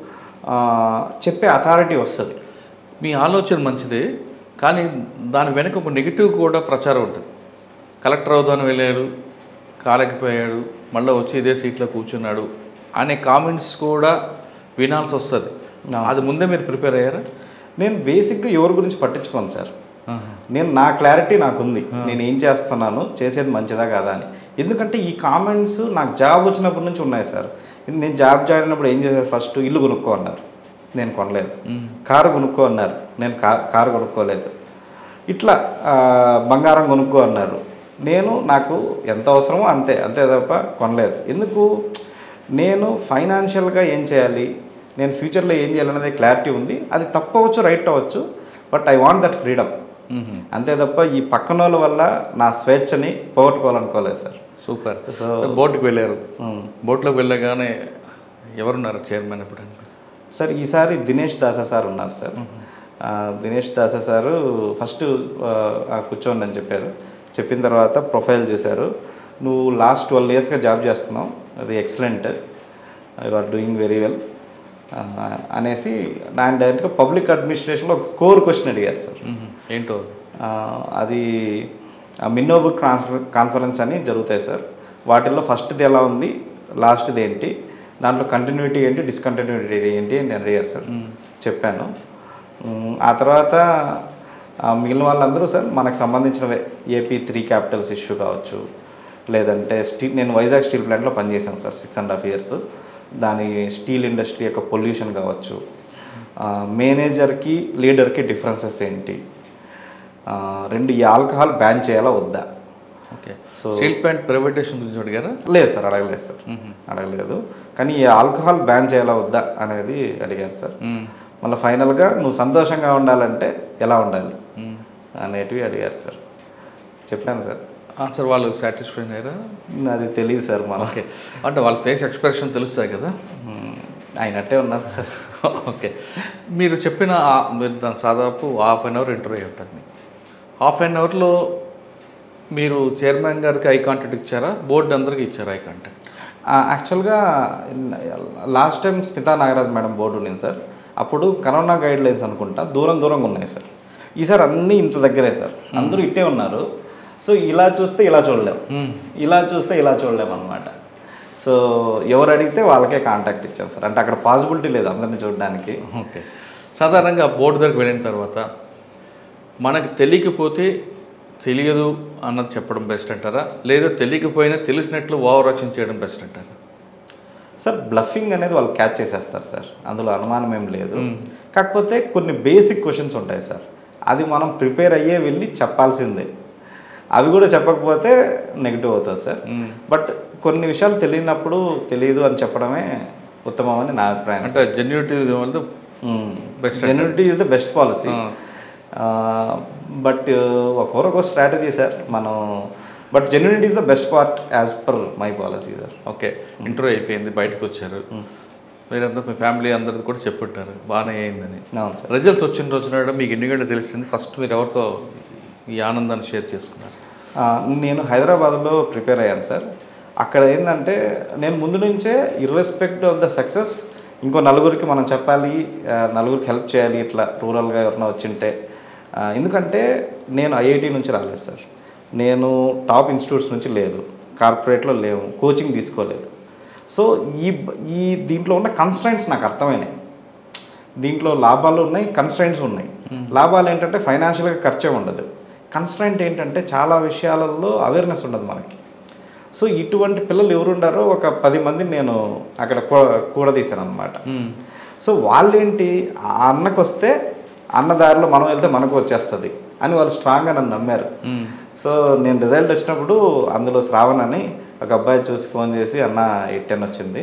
చెప్పే అథారిటీ వస్తుంది. మీ ఆలోచన మంచిదే, కానీ దాని వెనక ఒక నెగిటివ్ కూడా ప్రచారం ఉంటుంది. కలెక్టర్ అవుదాని వెళ్ళాడు, కాలేకపోయాడు, మళ్ళీ వచ్చి ఇదే సీట్లో కూర్చున్నాడు అనే కామెంట్స్ కూడా వినాల్సి వస్తుంది. అది ముందే మీరు ప్రిపేర్ అయ్యారా? నేను బేసిక్గా ఎవరి గురించి పట్టించుకోను సార్. నేను నా క్లారిటీ నాకుంది, నేను ఏం చేస్తున్నాను, చేసేది మంచిదా కాదా అని. ఎందుకంటే ఈ కామెంట్స్ నాకు జాబ్ వచ్చినప్పటి నుంచి ఉన్నాయి సార్. నేను జాబ్ జాయిన్ అయినప్పుడు ఏం చేశారు, ఫస్ట్ ఇల్లు కొనుక్కో అన్నారు, నేను కొనలేదు. కారు కొనుక్కో అన్నారు, నేను కారు కొనుక్కోలేదు. ఇట్లా బంగారం కొనుక్కో అన్నారు, నాకు ఎంత అవసరమో అంతే తప్ప కొనలేదు. ఎందుకు, నేను ఫైనాన్షియల్గా ఏం చేయాలి, నేను ఫ్యూచర్లో ఏం చేయాలనేది క్లారిటీ ఉంది. అది తప్పవచ్చు, రైట్ అవ్వచ్చు, but I want that freedom. అంతే తప్ప ఈ పక్కన వాళ్ళ వల్ల నా స్వేచ్ఛని పోగొట్టుకోవాలనుకోలేదు సార్. సూపర్. సో బోట్కి వెళ్ళారు, బోట్లోకి వెళ్ళగానే ఎవరున్నారు చైర్మన్ ఇప్పుడు? సార్ ఈసారి దినేష్ దాసా సార్ ఉన్నారు sir. Dinesh Dasa sir first కూర్చోండి అని చెప్పారు. చెప్పిన తర్వాత ప్రొఫైల్ చూశారు, నువ్వు లాస్ట్ 12 ఇయర్స్గా జాబ్ చేస్తున్నావు, అది excellent, you are doing very well అనేసి ఆయన డైరెక్ట్గా పబ్లిక్ అడ్మినిస్ట్రేషన్లో ఒక కోర్ క్వశ్చన్ అడిగారు సార్. ఏంటో అది మిన్నో బుక్ కాన్ఫరెన్స్ అని జరుగుతాయి సార్. వాటిల్లో ఫస్ట్ది ఎలా ఉంది, లాస్ట్ది ఏంటి, దాంట్లో కంటిన్యూటీ ఏంటి, డిస్కంటిన్యూటీ ఏంటి అని అడిగారు సార్. చెప్పాను. ఆ తర్వాత మిగిలిన వాళ్ళందరూ సార్ మనకు సంబంధించినవే, ఏపీ 3 క్యాపిటల్స్ ఇష్యూ కావచ్చు, లేదంటే నేను వైజాగ్ స్టీల్ ప్లాంట్లో పనిచేశాను సార్ 6.5 years. దాని స్టీల్ ఇండస్ట్రీ యొక్క పొల్యూషన్ కావచ్చు, మేనేజర్కి లీడర్కి డిఫరెన్సెస్ ఏంటి, 2 ఈ ఆల్కహాల్ బ్యాన్ చేయాలా వద్దా. Okay, so steel plant privatization గురించి అడిగారా? లేదు సార్, అడగలేదు సార్, అడగలేదు. కానీ ఈ ఆల్కహాల్ బ్యాన్ చేయాలా వద్దా అనేది అడిగారు సార్. మళ్ళీ ఫైనల్గా నువ్వు సంతోషంగా ఉండాలంటే ఎలా ఉండాలి అనేటివి అడిగారు సార్. చెప్పాను సార్. సార్ వాళ్ళు సాటిస్ఫై అయ్యారా? అది తెలియదు సార్ మనకి, అంటే వాళ్ళ ఫేస్ ఎక్స్ప్రెషన్ తెలుస్తాయి కదా, అయినట్టే ఉన్నారు సార్. ఓకే, మీరు చెప్పిన దాదాపు 1/2 hour ఇంటర్వ్యూ ఉంటుంది. 1/2 hourలో మీరు చైర్మన్ గారికి ఐ కాంటాక్ట్ ఇచ్చారా, బోర్డు అందరికి ఇచ్చారా ఐ కాంటాక్ట్? యాక్చువల్గా last time Smita Nagaraj madam board ఉంది సార్, అప్పుడు కరోనా గైడ్ లైన్స్ అనుకుంటా దూరంగా ఉన్నాయి సార్. ఈసారి అన్నీ ఇంత దగ్గరే సార్, అందరూ ఇట్టే ఉన్నారు. సో ఇలా చూస్తే ఇలా చూడలేము, ఇలా చూస్తే ఇలా చూడలేము అనమాట. సో ఎవరు అడిగితే వాళ్ళకే కాంటాక్ట్ ఇచ్చాం సార్. అంటే అక్కడ పాసిబిలిటీ లేదు అందరినీ చూడడానికి. ఓకే, సాధారణంగా బోర్డు దగ్గరికి వెళ్ళిన తర్వాత మనకు తెలియకపోతే తెలియదు అన్నది చెప్పడం బెస్ట్ అంటారా, లేదా తెలియకపోయినా తెలిసినట్లు ఓవర్ యాక్షన్ చేయడం బెస్ట్ అంటారా? సార్ బ్లఫింగ్ అనేది వాళ్ళు క్యాచ్ చేసేస్తారు సార్, అందులో అనుమానం ఏం లేదు. కాకపోతే కొన్ని బేసిక్ క్వశ్చన్స్ ఉంటాయి సార్, అది మనం ప్రిపేర్ అయ్యే వెళ్ళి చెప్పాల్సిందే. అవి కూడా చెప్పకపోతే నెగిటివ్ అవుతుంది సార్. బట్ కొన్ని విషయాలు తెలియనప్పుడు తెలియదు అని చెప్పడమే ఉత్తమం అని నా అభిప్రాయం. అంటే genuinity genuinity is the best policy. But ఒక్కొక్క స్ట్రాటజీ సార్ మనం, but genuinity is the best part as per my policy sir. Okay, interview అయిపోయింది, బయటకు వచ్చారు, మీరంతా మీ ఫ్యామిలీ అందరిది కూడా చెప్పుంటారు బాగానే అయిందని. అవును సార్. రిజల్ట్స్ వచ్చిన రోజున మీకు ఎన్ని గంటలు తెలిసింది? ఫస్ట్ మీరు ఎవరితో ఈ ఆనందాన్ని షేర్ చేసుకున్నారు? నేను హైదరాబాద్లో ప్రిపేర్ అయ్యాను సార్. అక్కడ ఏంటంటే నేను ముందు నుంచే ఇర్రెస్పెక్ట్ ఆఫ్ ద సక్సెస్ ఇంకో నలుగురికి మనం చెప్పాలి, నలుగురికి హెల్ప్ చేయాలి, ఇట్లా రూరల్గా ఎవరైనా వచ్చింటే. ఎందుకంటే నేను ఐఐటి నుంచి రాలేదు సార్, నేను టాప్ ఇన్స్టిట్యూట్స్ నుంచి లేదు, కార్పొరేట్లో లేవు, కోచింగ్ తీసుకోలేదు. సో ఈ దీంట్లో ఉన్న కన్స్ట్రైంట్స్ నాకు అర్థమైనాయి. దీంట్లో లాభాలు ఉన్నాయి, కన్స్ట్రైంట్స్ ఉన్నాయి. లాభాలు ఏంటంటే ఫైనాన్షియల్గా ఖర్చే ఉండదు. కన్స్ట్రైంట్ ఏంటంటే చాలా విషయాలలో అవేర్నెస్ ఉండదు మనకి. సో ఇటువంటి పిల్లలు ఎవరుండారో ఒక 10 మందిని నేను అక్కడ కూడదీశాను అనమాట. సో వాళ్ళేంటి, ఆ అన్నకు వస్తే అన్నదారిలో మనం వెళ్తే మనకు వచ్చేస్తుంది అని వాళ్ళు స్ట్రాంగ్గా నన్ను నమ్మారు. సో నేను రిజల్ట్ వచ్చినప్పుడు అందులో శ్రావణ్ అని ఒక అబ్బాయి చూసి ఫోన్ చేసి అన్న 810 వచ్చింది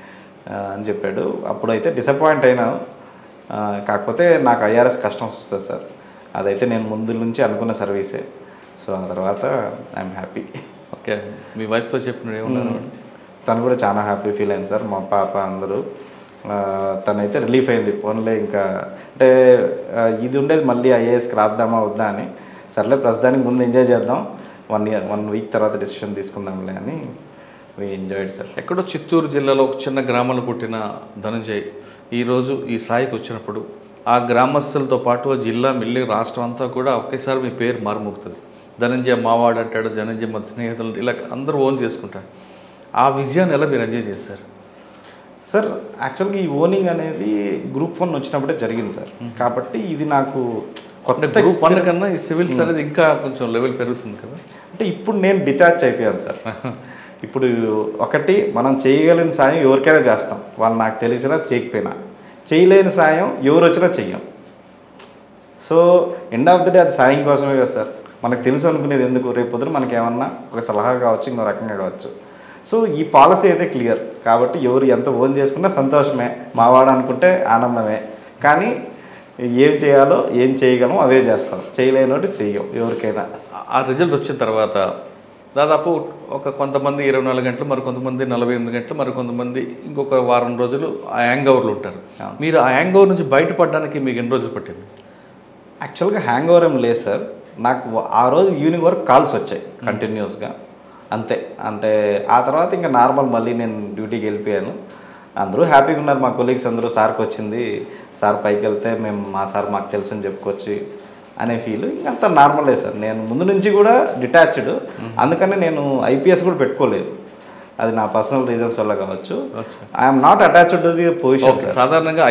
అని చెప్పాడు. అప్పుడైతే డిసప్పాయింట్ అయినాను. కాకపోతే నాకు ఐఆర్ఎస్ కష్టం వస్తుంది సార్, అదైతే నేను ముందు నుంచి అనుకున్న సర్వీసే. సో ఆ తర్వాత ఐఎమ్ హ్యాపీ. ఓకే, మీ వైఫ్తో చెప్పిన ఏమన్నారు? తను కూడా చాలా హ్యాపీ ఫీల్ అయింది సార్, మా పాప అందరూ. తనైతే రిలీఫ్ అయింది. ఫోన్లే ఇంకా అంటే ఇది ఉండేది మళ్ళీ ఐఏఎస్కి రాద్దామా వద్దా అని. సర్లే ప్రస్తుతానికి ముందు ఎంజాయ్ చేద్దాం, 1 వీక్ తర్వాత డెసిషన్ తీసుకుందాంలే అని వీ ఎంజాయ్డ్ సార్. ఎక్కడో చిత్తూరు జిల్లాలో ఒక చిన్న గ్రామంలో పుట్టిన ధనంజయ్ ఈరోజు ఈ స్థాయికి వచ్చినప్పుడు ఆ గ్రామస్తులతో పాటు జిల్లా మిల్లి రాష్ట్రం అంతా కూడా ఒకేసారి మీ పేరు మారుమోగుతుంది. ధనంజయ మావాడు అంటాడు, ధనంజయ మన స్నేహితులు, ఇలా అందరూ ఓన్ చేసుకుంటారు. ఆ విజయాన్ని ఎలా మీరు ఎంజాయ్ చేశారు? సార్ యాక్చువల్గా ఈ ఓనింగ్ అనేది గ్రూప్ 1 వచ్చినప్పుడే జరిగింది సార్. కాబట్టి ఇది నాకు కొత్త గ్రూప్ 1 కన్నా ఈ సివిల్స్ అనేది ఇంకా కొంచెం లెవెల్ పెరుగుతుంది కదా. అంటే ఇప్పుడు నేను డిటాచ్ అయిపోయాను సార్. ఇప్పుడు ఒకటి మనం చేయగలిగిన సాయం ఎవరికైనా చేస్తాం, వాళ్ళు నాకు తెలిసినా చేయకపోయినా. చేయలేని సాయం ఎవరు వచ్చినా చెయ్యం. So end of the day అది సాయం కోసమే కదా సార్. మనకు తెలుసు అనుకునేది ఎందుకు, రేపు పొద్దున మనకి ఏమన్నా ఒక సలహా కావచ్చు, ఇంకో రకంగా కావచ్చు. సో ఈ పాలసీ అయితే క్లియర్ కాబట్టి ఎవరు ఎంత ఓన్ చేసుకున్నా సంతోషమే, మావాడు అనుకుంటే ఆనందమే. కానీ ఏం చేయాలో ఏం చేయగలం అవే చేస్తాం, చేయలేనోటి చెయ్యం ఎవరికైనా. ఆ రిజల్ట్ వచ్చిన తర్వాత దాదాపు కొంతమంది 24 గంటలు, మరి కొంతమంది 48 గంటలు, మరి కొంతమంది ఇంకొక వారం రోజులు ఆ హ్యాంగ్ ఓవర్లు ఉంటారు. మీరు ఆ హ్యాంగ్ ఓవర్ నుంచి బయటపడడానికి మీకు ఎన్ని రోజులు పట్టింది? యాక్చువల్గా హ్యాంగ్ ఓవర్ ఏం లేదు సార్. నాకు ఆ రోజు ఈవినింగ్ వరకు కాల్స్ వచ్చాయి కంటిన్యూస్గా, అంతే. అంటే ఆ తర్వాత ఇంకా నార్మల్ మళ్ళీ నేను డ్యూటీకి వెళ్ళిపోయాను. అందరూ హ్యాపీగా ఉన్నారు, మా కొలీగ్స్ అందరూ. సార్కి వచ్చింది, సార్ పైకి వెళ్తే మేము మా సార్ మాకు తెలుసు అని చెప్పుకోవచ్చు అనే ఫీల్ ఇంకంతా నార్మలే సార్. నేను ముందు నుంచి కూడా డిటాచ్డ్, అందుకని నేను ఐపీఎస్ కూడా పెట్టుకోలేదు. అది నా పర్సనల్ రీజన్స్ వల్ల కావచ్చు. I'm not attached to the position. సాధారణంగా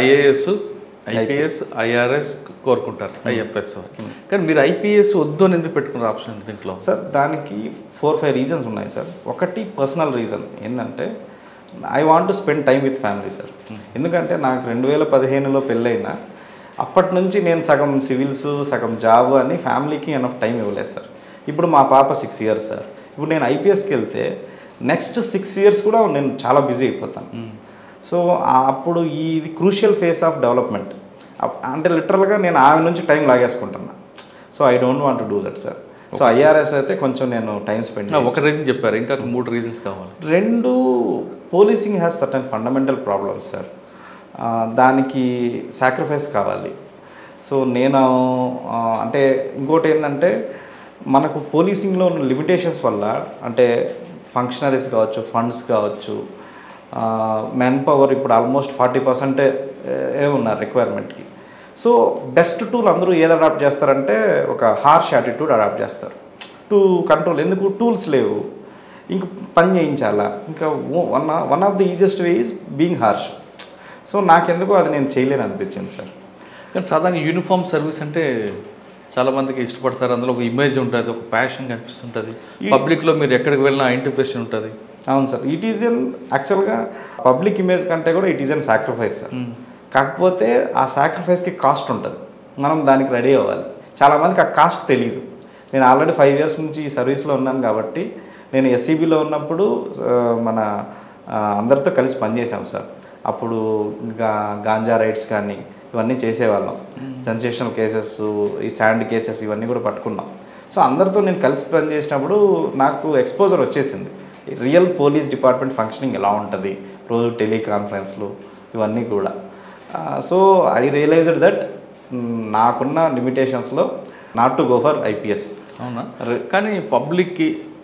ఐపీఎస్ ఐఆర్ఎస్ కోరుకుంటారు, ఐఎఫ్ఎస్. కానీ మీరు ఐపీఎస్ వద్దు అని ఎందుకు పెట్టుకున్న ఆప్షన్ దీంట్లో? సార్ దానికి 4-5 రీజన్స్ ఉన్నాయి సార్. ఒకటి పర్సనల్ రీజన్ ఏంటంటే I want to spend time with family sir. ఎందుకంటే నాకు 2015లో పెళ్ళైనా అప్పటి నుంచి నేను సగం సివిల్స్ సగం జాబ్ అని ఫ్యామిలీకి ఎనఫ్ టైం ఇవ్వలేదు సార్. ఇప్పుడు మా పాప 6 ఇయర్స్ సార్. ఇప్పుడు నేను ఐపీఎస్కి వెళ్తే నెక్స్ట్ 6 ఇయర్స్ కూడా నేను చాలా బిజీ అయిపోతాను. సో అప్పుడు ఇది క్రూషియల్ ఫేస్ ఆఫ్ డెవలప్మెంట్. అంటే లిటరల్గా నేను ఆమె నుంచి టైం లాగేసుకుంటున్నా. So I don't want to do that sir. So IRS అయితే కొంచెం నేను టైం స్పెండ్. ఒక రీజన్ చెప్పారు, ఇంకా 3 రీజన్స్ కావాలి. 2, policing has certain fundamental problems sir. దానికి సాక్రిఫైస్ కావాలి. సో నేను అంటే ఇంకోటి ఏంటంటే మనకు పోలీసింగ్లో ఉన్న లిమిటేషన్స్ వల్ల, అంటే ఫంక్షనరీస్ కావచ్చు, ఫండ్స్ కావచ్చు, మ్యాన్ పవర్ ఇప్పుడు ఆల్మోస్ట్ 40% ఉన్నారు రిక్వైర్మెంట్కి. సో బెస్ట్ టూల్ అందరూ ఏది అడాప్ట్ చేస్తారంటే ఒక హార్ష్ యాటిట్యూడ్ అడాప్ట్ చేస్తారు టు కంట్రోల్. ఎందుకు టూల్స్ లేవు, ఇంక పని చేయించాలా, ఇంకా one of the easiest way is being harsh. So నాకెందుకు అది నేను చేయలేను అనిపించింది సార్. కానీ సాధారణంగా యూనిఫామ్ సర్వీస్ అంటే చాలామందికి ఇష్టపడతారు, అందులో ఒక ఇమేజ్ ఉంటుంది, ఒక ప్యాషన్ కనిపిస్తుంటుంది, పబ్లిక్లో మీరు ఎక్కడికి వెళ్ళినా ఐడెంటిఫికేషన్ ఉంటుంది. అవును సార్, ఇట్ ఈజ్ ఎన్ యాక్చువల్గా పబ్లిక్ ఇమేజ్ కంటే కూడా it is an sacrifice sir. కాకపోతే ఆ సాక్రిఫైస్కి కాస్ట్ ఉంటుంది, మనం దానికి రెడీ అవ్వాలి. చాలామందికి ఆ కాస్ట్ తెలియదు. నేను ఆల్రెడీ 5 ఇయర్స్ నుంచి ఈ సర్వీస్లో ఉన్నాను కాబట్టి నేను ఎస్సీబీలో ఉన్నప్పుడు మన అందరితో కలిసి పనిచేసాం సార్. అప్పుడు గాంజా రైడ్స్ కానీ ఇవన్నీ చేసేవాళ్ళం. సెన్సేషనల్ కేసెస్, ఈ శాండ్ కేసెస్ ఇవన్నీ కూడా పట్టుకున్నాం. సో అందరితో నేను కలిసి పనిచేసినప్పుడు నాకు ఎక్స్పోజర్ వచ్చేసింది. రియల్ పోలీస్ డిపార్ట్మెంట్ ఫంక్షనింగ్ ఎలా ఉంటుంది, రోజు టెలికాన్ఫరెన్స్లు ఇవన్నీ కూడా. సో ఐ రియలైజ్డ్ దట్ నాకున్న లిమిటేషన్స్లో not to go for IPS. అవునా? కానీ పబ్లిక్కి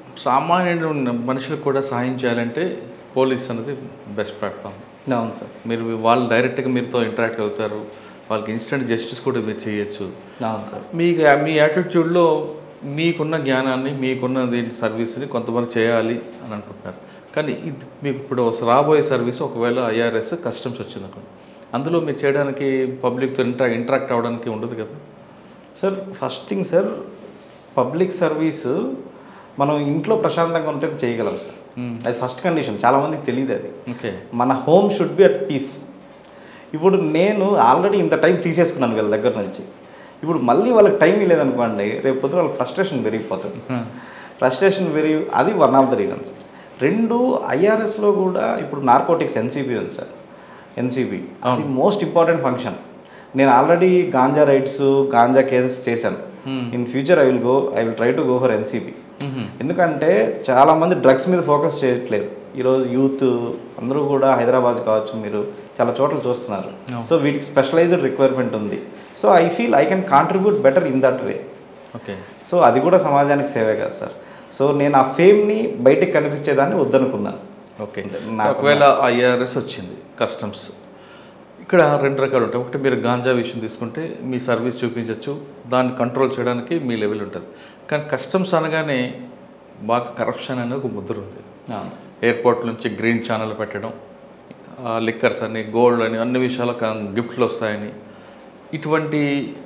సామాన్య మనుషులకు కూడా సహాయం చేయాలంటే పోలీస్ అనేది బెస్ట్ ప్లాట్ఫామ్. అవును సార్. మీరు వాళ్ళు డైరెక్ట్గా మీరుతో ఇంటరాక్ట్ అవుతారు, వాళ్ళకి ఇన్స్టెంట్ జస్టిస్ కూడా మీరు చేయొచ్చు. అవును సార్. మీ యాటిట్యూడ్లో మీకున్న జ్ఞానాన్ని, మీకున్న సర్వీస్ని కొంతమంది చేయాలి అని అనుకుంటున్నారు. కానీ ఇది మీకు ఇప్పుడు రాబోయే సర్వీస్ ఒకవేళ ఐఆర్ఎస్ కస్టమ్స్ వచ్చింది అనుకోండి, అందులో మీరు చేయడానికి పబ్లిక్తో ఇంటరాక్ట్ అవ్వడానికి ఉండదు కదా sir? First thing sir, public service మనం ఇంట్లో ప్రశాంతంగా ఉంటే చేయగలం సార్. అది ఫస్ట్ కండిషన్. చాలామందికి తెలియదు అది. ఓకే. మన home should be at peace. ఇప్పుడు నేను ఆల్రెడీ ఇంత టైం తీసేసుకున్నాను వీళ్ళ దగ్గర నుంచి. ఇప్పుడు మళ్ళీ వాళ్ళకి టైం లేదనుకోండి, రేపు పొద్దున వాళ్ళకి ఫ్రస్ట్రేషన్ పెరిగిపోతుంది. ఫ్రస్ట్రేషన్ అది వన్ ఆఫ్ ద రీజన్స్. 2, ఐఆర్ఎస్లో కూడా ఇప్పుడు నార్కోటిక్స్ ఎన్సీబీ ఉంది సార్. ఎన్సీబీ అది మోస్ట్ ఇంపార్టెంట్ ఫంక్షన్. నేను already ganja raids, ganja cases చేశాను. In future I will try to go for NCB. ఎందుకంటే చాలామంది డ్రగ్స్ మీద ఫోకస్ చేయట్లేదు. ఈరోజు యూత్ అందరూ కూడా హైదరాబాద్ కావచ్చు, మీరు చాలా చోట్ల చూస్తున్నారు. సో వీటికి స్పెషలైజ్డ్ రిక్వైర్మెంట్ ఉంది. So I feel I can contribute better in that way. Okay. So అది కూడా సమాజానికి సేవే కదా సార్. సో నేను ఆ ఫేమ్ని బయటకు కనిపించేదాన్ని వద్దనుకున్నాను. ఓకే. ఒకవేళ ఐఆర్ఎస్ వచ్చింది, కస్టమ్స్, ఇక్కడ 2 రకాలు ఉంటాయి. ఒకటి మీరు గాంజా విషయం తీసుకుంటే మీ సర్వీస్ చూపించవచ్చు, దాన్ని కంట్రోల్ చేయడానికి మీ లెవెల్ ఉంటుంది. కానీ కస్టమ్స్ అనగానే బాగా కరప్షన్ అనేది ఒక ముద్ర ఉంది. ఎయిర్పోర్ట్ నుంచి గ్రీన్ ఛానల్ పెట్టడం, లిక్కర్స్ అని, గోల్డ్ అని, అన్ని విషయాలకు గిఫ్ట్లు వస్తాయని, ఇటువంటి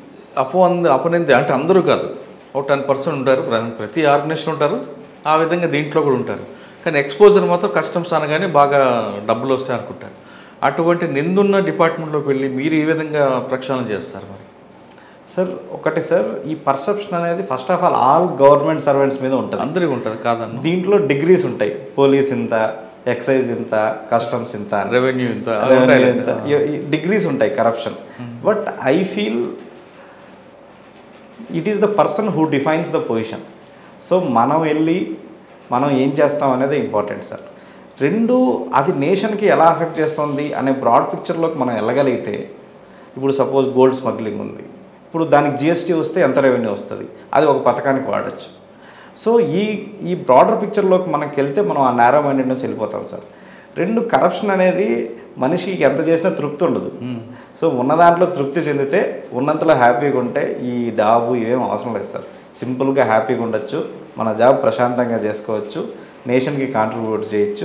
అపనింది అంటే అందరూ కాదు, ఒక 10% ఉంటారు, ప్రతి ఆర్గనైజేషన్ ఉంటారు, ఆ విధంగా దీంట్లో కూడా ఉంటారు. కానీ ఎక్స్పోజర్ మాత్రం కస్టమ్స్ అనగానే బాగా డబ్బులు వస్తాయి అనుకుంటారు. అటువంటి నిందున్న డిపార్ట్మెంట్లోకి వెళ్ళి మీరు ఈ విధంగా ప్రక్షాళన చేస్తారు మరి? సార్ ఒకటి సార్, ఈ పర్సెప్షన్ అనేది first of all government servants మీద ఉంటుంది. అందరికీ ఉంటుంది కాదన్న. దీంట్లో డిగ్రీస్ ఉంటాయి. పోలీస్ ఇంత, ఎక్సైజ్ ఇంత, కస్టమ్స్ ఇంత, రెవెన్యూ ఇంత, డిగ్రీస్ ఉంటాయి corruption. But I feel it is the person who defines the position. So మనం ఏం చేస్తాం అనేది ఇంపార్టెంట్ సార్. 2, అది నేషన్కి ఎలా అఫెక్ట్ చేస్తుంది అనే బ్రాడ్ పిక్చర్లోకి మనం వెళ్ళగలిగితే, ఇప్పుడు సపోజ్ గోల్డ్ స్మగ్లింగ్ ఉంది, ఇప్పుడు దానికి జిఎస్టీ వస్తే ఎంత రెవెన్యూ వస్తుంది, అది ఒక పథకానికి వాడచ్చు. సో ఈ బ్రాడర్ పిక్చర్లోకి మనకి వెళ్తే మనం ఆ నేరో మైండెడ్నెస్ వెళ్ళిపోతాం సార్. 2, కరప్షన్ అనేది మనిషికి ఎంత చేసినా తృప్తి ఉండదు. సో ఉన్న దాంట్లో తృప్తి చెందితే, ఉన్నంతలో హ్యాపీగా ఉంటే ఈ డాబు ఇవేం అవసరం లేదు సార్. సింపుల్గా హ్యాపీగా ఉండొచ్చు, మన జాబ్ ప్రశాంతంగా చేసుకోవచ్చు, నేషన్కి కాంట్రిబ్యూట్ చేయొచ్చు.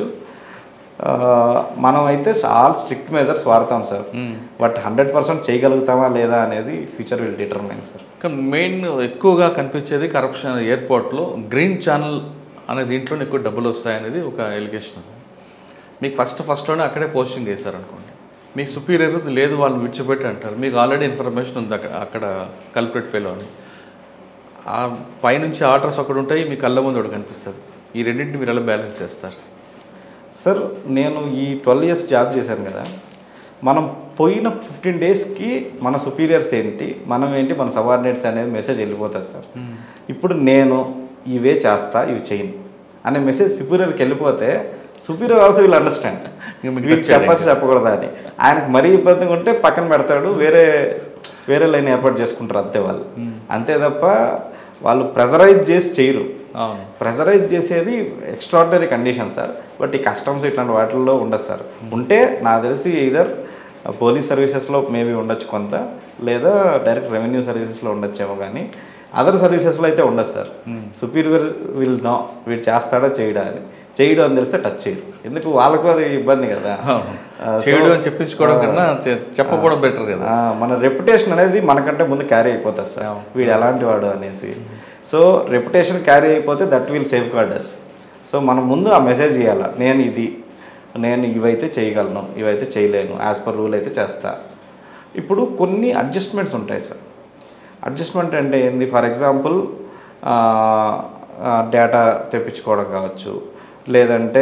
మనం అయితే చాలా స్ట్రిక్ట్ మెజర్స్ వాడతాం సార్. బట్ 100% చేయగలుగుతామా లేదా అనేది ఫ్యూచర్ విల్ డిటర్మైన్ సార్. కానీ మెయిన్ ఎక్కువగా కనిపించేది కరప్షన్ ఎయిర్పోర్ట్లో గ్రీన్ ఛానల్ అనే దీంట్లో ఎక్కువ డబ్బులు వస్తాయనేది ఒక ఎలిగేషన్. మీకు ఫస్ట్లోనే అక్కడే పోస్టింగ్ చేశారనుకోండి, మీకు సుపీరియర్ లేదు, వాళ్ళు విడిచిపెట్టి అంటారు, మీకు ఆల్రెడీ ఇన్ఫర్మేషన్ ఉంది అక్కడ కల్ప్రిట్ ఫెలో అని. ఆ పైనుంచి ఆర్డర్స్ ఒకటి ఉంటాయి, మీ కళ్ళ ముందు ఒకటి కనిపిస్తుంది. ఈ రెండింటిని మీరు ఎలా బ్యాలెన్స్ చేస్తారు సార్? నేను ఈ 12 years జాబ్ చేశాను కదా, మనం పోయిన 15 daysకి మన సుపీరియర్స్ ఏంటి, మనం ఏంటి, మన సబార్డినేట్స్ అనేది మెసేజ్ వెళ్ళిపోతుంది సార్. ఇప్పుడు నేను ఇవే చేస్తా, ఇవి చేయను అనే మెసేజ్ సుపీరియర్కి వెళ్ళిపోతే, సుపీరియర్ ఆల్సో విల్ అండర్స్టాండ్ వీళ్ళు చెప్పకూడదా అని. ఆయనకు మరీ ఇబ్బందిగా ఉంటే పక్కన పెడతాడు, వేరే లైన్ ఏర్పాటు చేసుకుంటారు అంతే వాళ్ళు. అంతే తప్ప వాళ్ళు ప్రెజరైజ్ చేసి చేయరు. ప్రెజరైజ్ చేసేది ఎక్స్ట్రాడినరీ కండిషన్ సార్. బట్ ఈ కస్టమ్స్ ఇట్లాంటి వాటిల్లో ఉండదు సార్. ఉంటే నాకు తెలిసి ఇదర్ పోలీస్ సర్వీసెస్లో మేబీ ఉండొచ్చు కొంత, లేదా డైరెక్ట్ రెవెన్యూ సర్వీసెస్లో ఉండొచ్చేమో, కానీ అదర్ సర్వీసెస్లో అయితే ఉండదు సార్. సుపీరియర్ విల్ నో వీడు చేస్తాడా చేయడా అని. చేయడం అని తెలిస్తే టచ్ చేయడు, ఎందుకు వాళ్ళకు అది ఇబ్బంది కదా. చెప్పించుకోవడం కన్నా చెప్పకపోవడం బెటర్ కదా. మన రెప్యుటేషన్ అనేది మనకంటే ముందు క్యారీ అయిపోతుంది సార్, వీడు ఎలాంటి వాడు అనేసి. సో రెప్యుటేషన్ క్యారీ అయిపోతే that will safeguards. So మనం ముందు ఆ మెసేజ్ ఇవ్వాలి, నేను ఇవైతే చేయగలను, ఇవైతే చేయలేను, యాజ్ పర్ రూల్ అయితే చేస్తా. ఇప్పుడు కొన్ని అడ్జస్ట్మెంట్స్ ఉంటాయి సార్. అడ్జస్ట్మెంట్ అంటే ఏంది? ఫర్ ఎగ్జాంపుల్ డేటా తెప్పించుకోవడం కావచ్చు, లేదంటే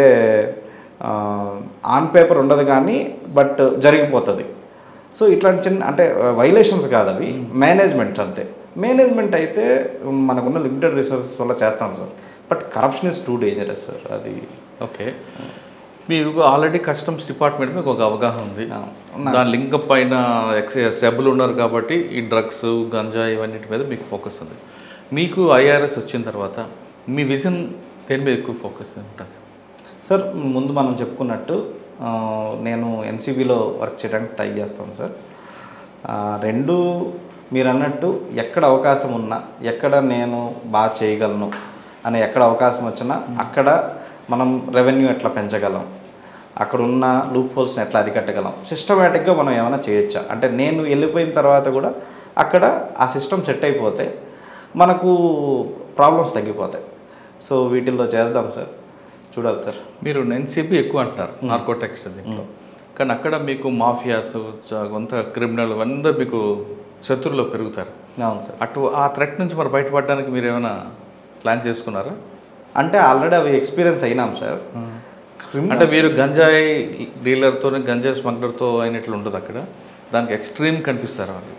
ఆన్ పేపర్ ఉండదు కానీ బట్ జరిగిపోతుంది. సో ఇట్లాంటి చిన్న అంటే వైలేషన్స్ కాదు అవి, మేనేజ్మెంట్ అంతే. మేనేజ్మెంట్ అయితే మనకున్న లిమిటెడ్ రిసోర్సెస్ వల్ల చేస్తాం sir, but corruption is too dangerous sir. అది ఓకే. మీరు ఆల్రెడీ కస్టమ్స్ డిపార్ట్మెంట్ మీకు ఒక అవగాహన ఉంది, దాని లింక్ పైన సభ్యులు ఉన్నారు కాబట్టి ఈ డ్రగ్స్ గంజా ఇవన్నిటి మీద మీకు ఫోకస్ ఉంది. మీకు ఐఆర్ఎస్ వచ్చిన తర్వాత మీ విజన్ దేని మీద ఎక్కువ ఫోకస్ ఉంటుంది సార్? ముందు మనం చెప్పుకున్నట్టు నేను ఎన్సీబీలో వర్క్ చేయడానికి ట్రై చేస్తాను సార్. రెండు మీరు అన్నట్టు ఎక్కడ అవకాశం ఉన్నా, ఎక్కడ నేను బాగా చేయగలను అని ఎక్కడ అవకాశం వచ్చినా అక్కడ మనం రెవెన్యూ ఎట్లా పెంచగలం, అక్కడ ఉన్న లూప్ హోల్స్ని ఎట్లా అరికట్టగలం, సిస్టమేటిక్గా మనం ఏమైనా చేయొచ్చా అంటే నేను వెళ్ళిపోయిన తర్వాత కూడా అక్కడ ఆ సిస్టమ్ సెట్ అయిపోతే మనకు ప్రాబ్లమ్స్ తగ్గిపోతాయి. సో వీటిల్లో చేద్దాం సార్, చూడాలి సార్. మీరు ఎన్సీబీ ఎక్కువ అంటున్నారు నార్కోటిక్స్ దీంట్లో, కానీ అక్కడ మీకు మాఫియాస్ కొంత క్రిమినల్ అందరూ మీకు శత్రువులు పెరుగుతారు. అవును సార్. అటు ఆ థ్రెట్ నుంచి మరి బయటపడడానికి మీరు ఏమైనా ప్లాన్ చేసుకున్నారా? అంటే ఆల్రెడీ అవి ఎక్స్పీరియన్స్ అయినాం సార్. అంటే మీరు గంజాయి డీలర్తో గంజాయి స్మగ్లర్తో అయినట్లు ఉంటుంది అక్కడ, దానికి ఎక్స్ట్రీమ్ కనిపిస్తారు వాళ్ళు.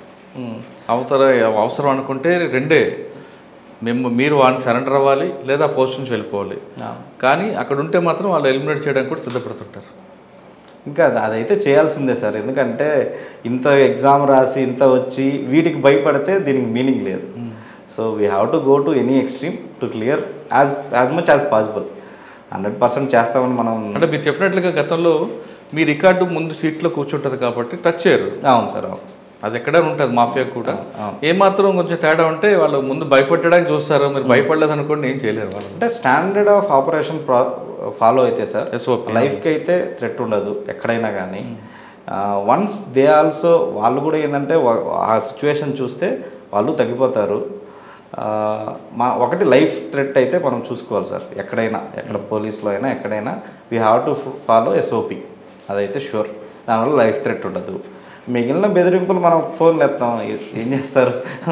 అవసరం అనుకుంటే రెండే, మీరు వాళ్ళని సరెండర్ అవ్వాలి లేదా పోస్ట్ నుంచి వెళ్ళిపోవాలి. కానీ అక్కడ ఉంటే మాత్రం వాళ్ళు ఎలిమినేట్ చేయడానికి కూడా సిద్ధపడుతుంటారు. ఇంకా అదైతే చేయాల్సిందే సార్, ఎందుకంటే ఇంత ఎగ్జామ్ రాసి ఇంత వచ్చి వీటికి భయపడితే దీనికి మీనింగ్ లేదు. So we have to go to any extreme to clear as much as possible. 100% చేస్తామని మనం. అంటే మీరు చెప్పినట్లుగా గతంలో మీ రికార్డు ముందు సీట్లో కూర్చుంటుంది కాబట్టి టచ్ చేయరు. అవును సార్, అవును. అది ఎక్కడ ఉంటుంది మాఫియా కూడా. ఏమాత్రం కొంచెం తేడా ఉంటే వాళ్ళు ముందు భయపెట్టడానికి చూస్తారు, మీరు భయపడలేదు అనుకోండి ఏం చేయలేరు వాళ్ళు. అంటే స్టాండర్డ్ ఆఫ్ ఆపరేషన్ ఫాలో అయితే సార్ లైఫ్కి అయితే థ్రెట్ ఉండదు ఎక్కడైనా కానీ. వన్స్ దే ఆల్సో వాళ్ళు కూడా ఏంటంటే ఆ సిచ్యువేషన్ చూస్తే వాళ్ళు తగ్గిపోతారు. ఒకటి లైఫ్ థ్రెట్ అయితే మనం చూసుకోవాలి సార్, ఎక్కడైనా, ఎక్కడ పోలీసులో అయినా ఎక్కడైనా we have to follow SOP, అదైతే షూర్. దానివల్ల లైఫ్ థ్రెట్ ఉండదు. మిగిలిన బెదిరింపులు మనం ఫోన్లు ఎత్తాం, ఏం చేస్తారు,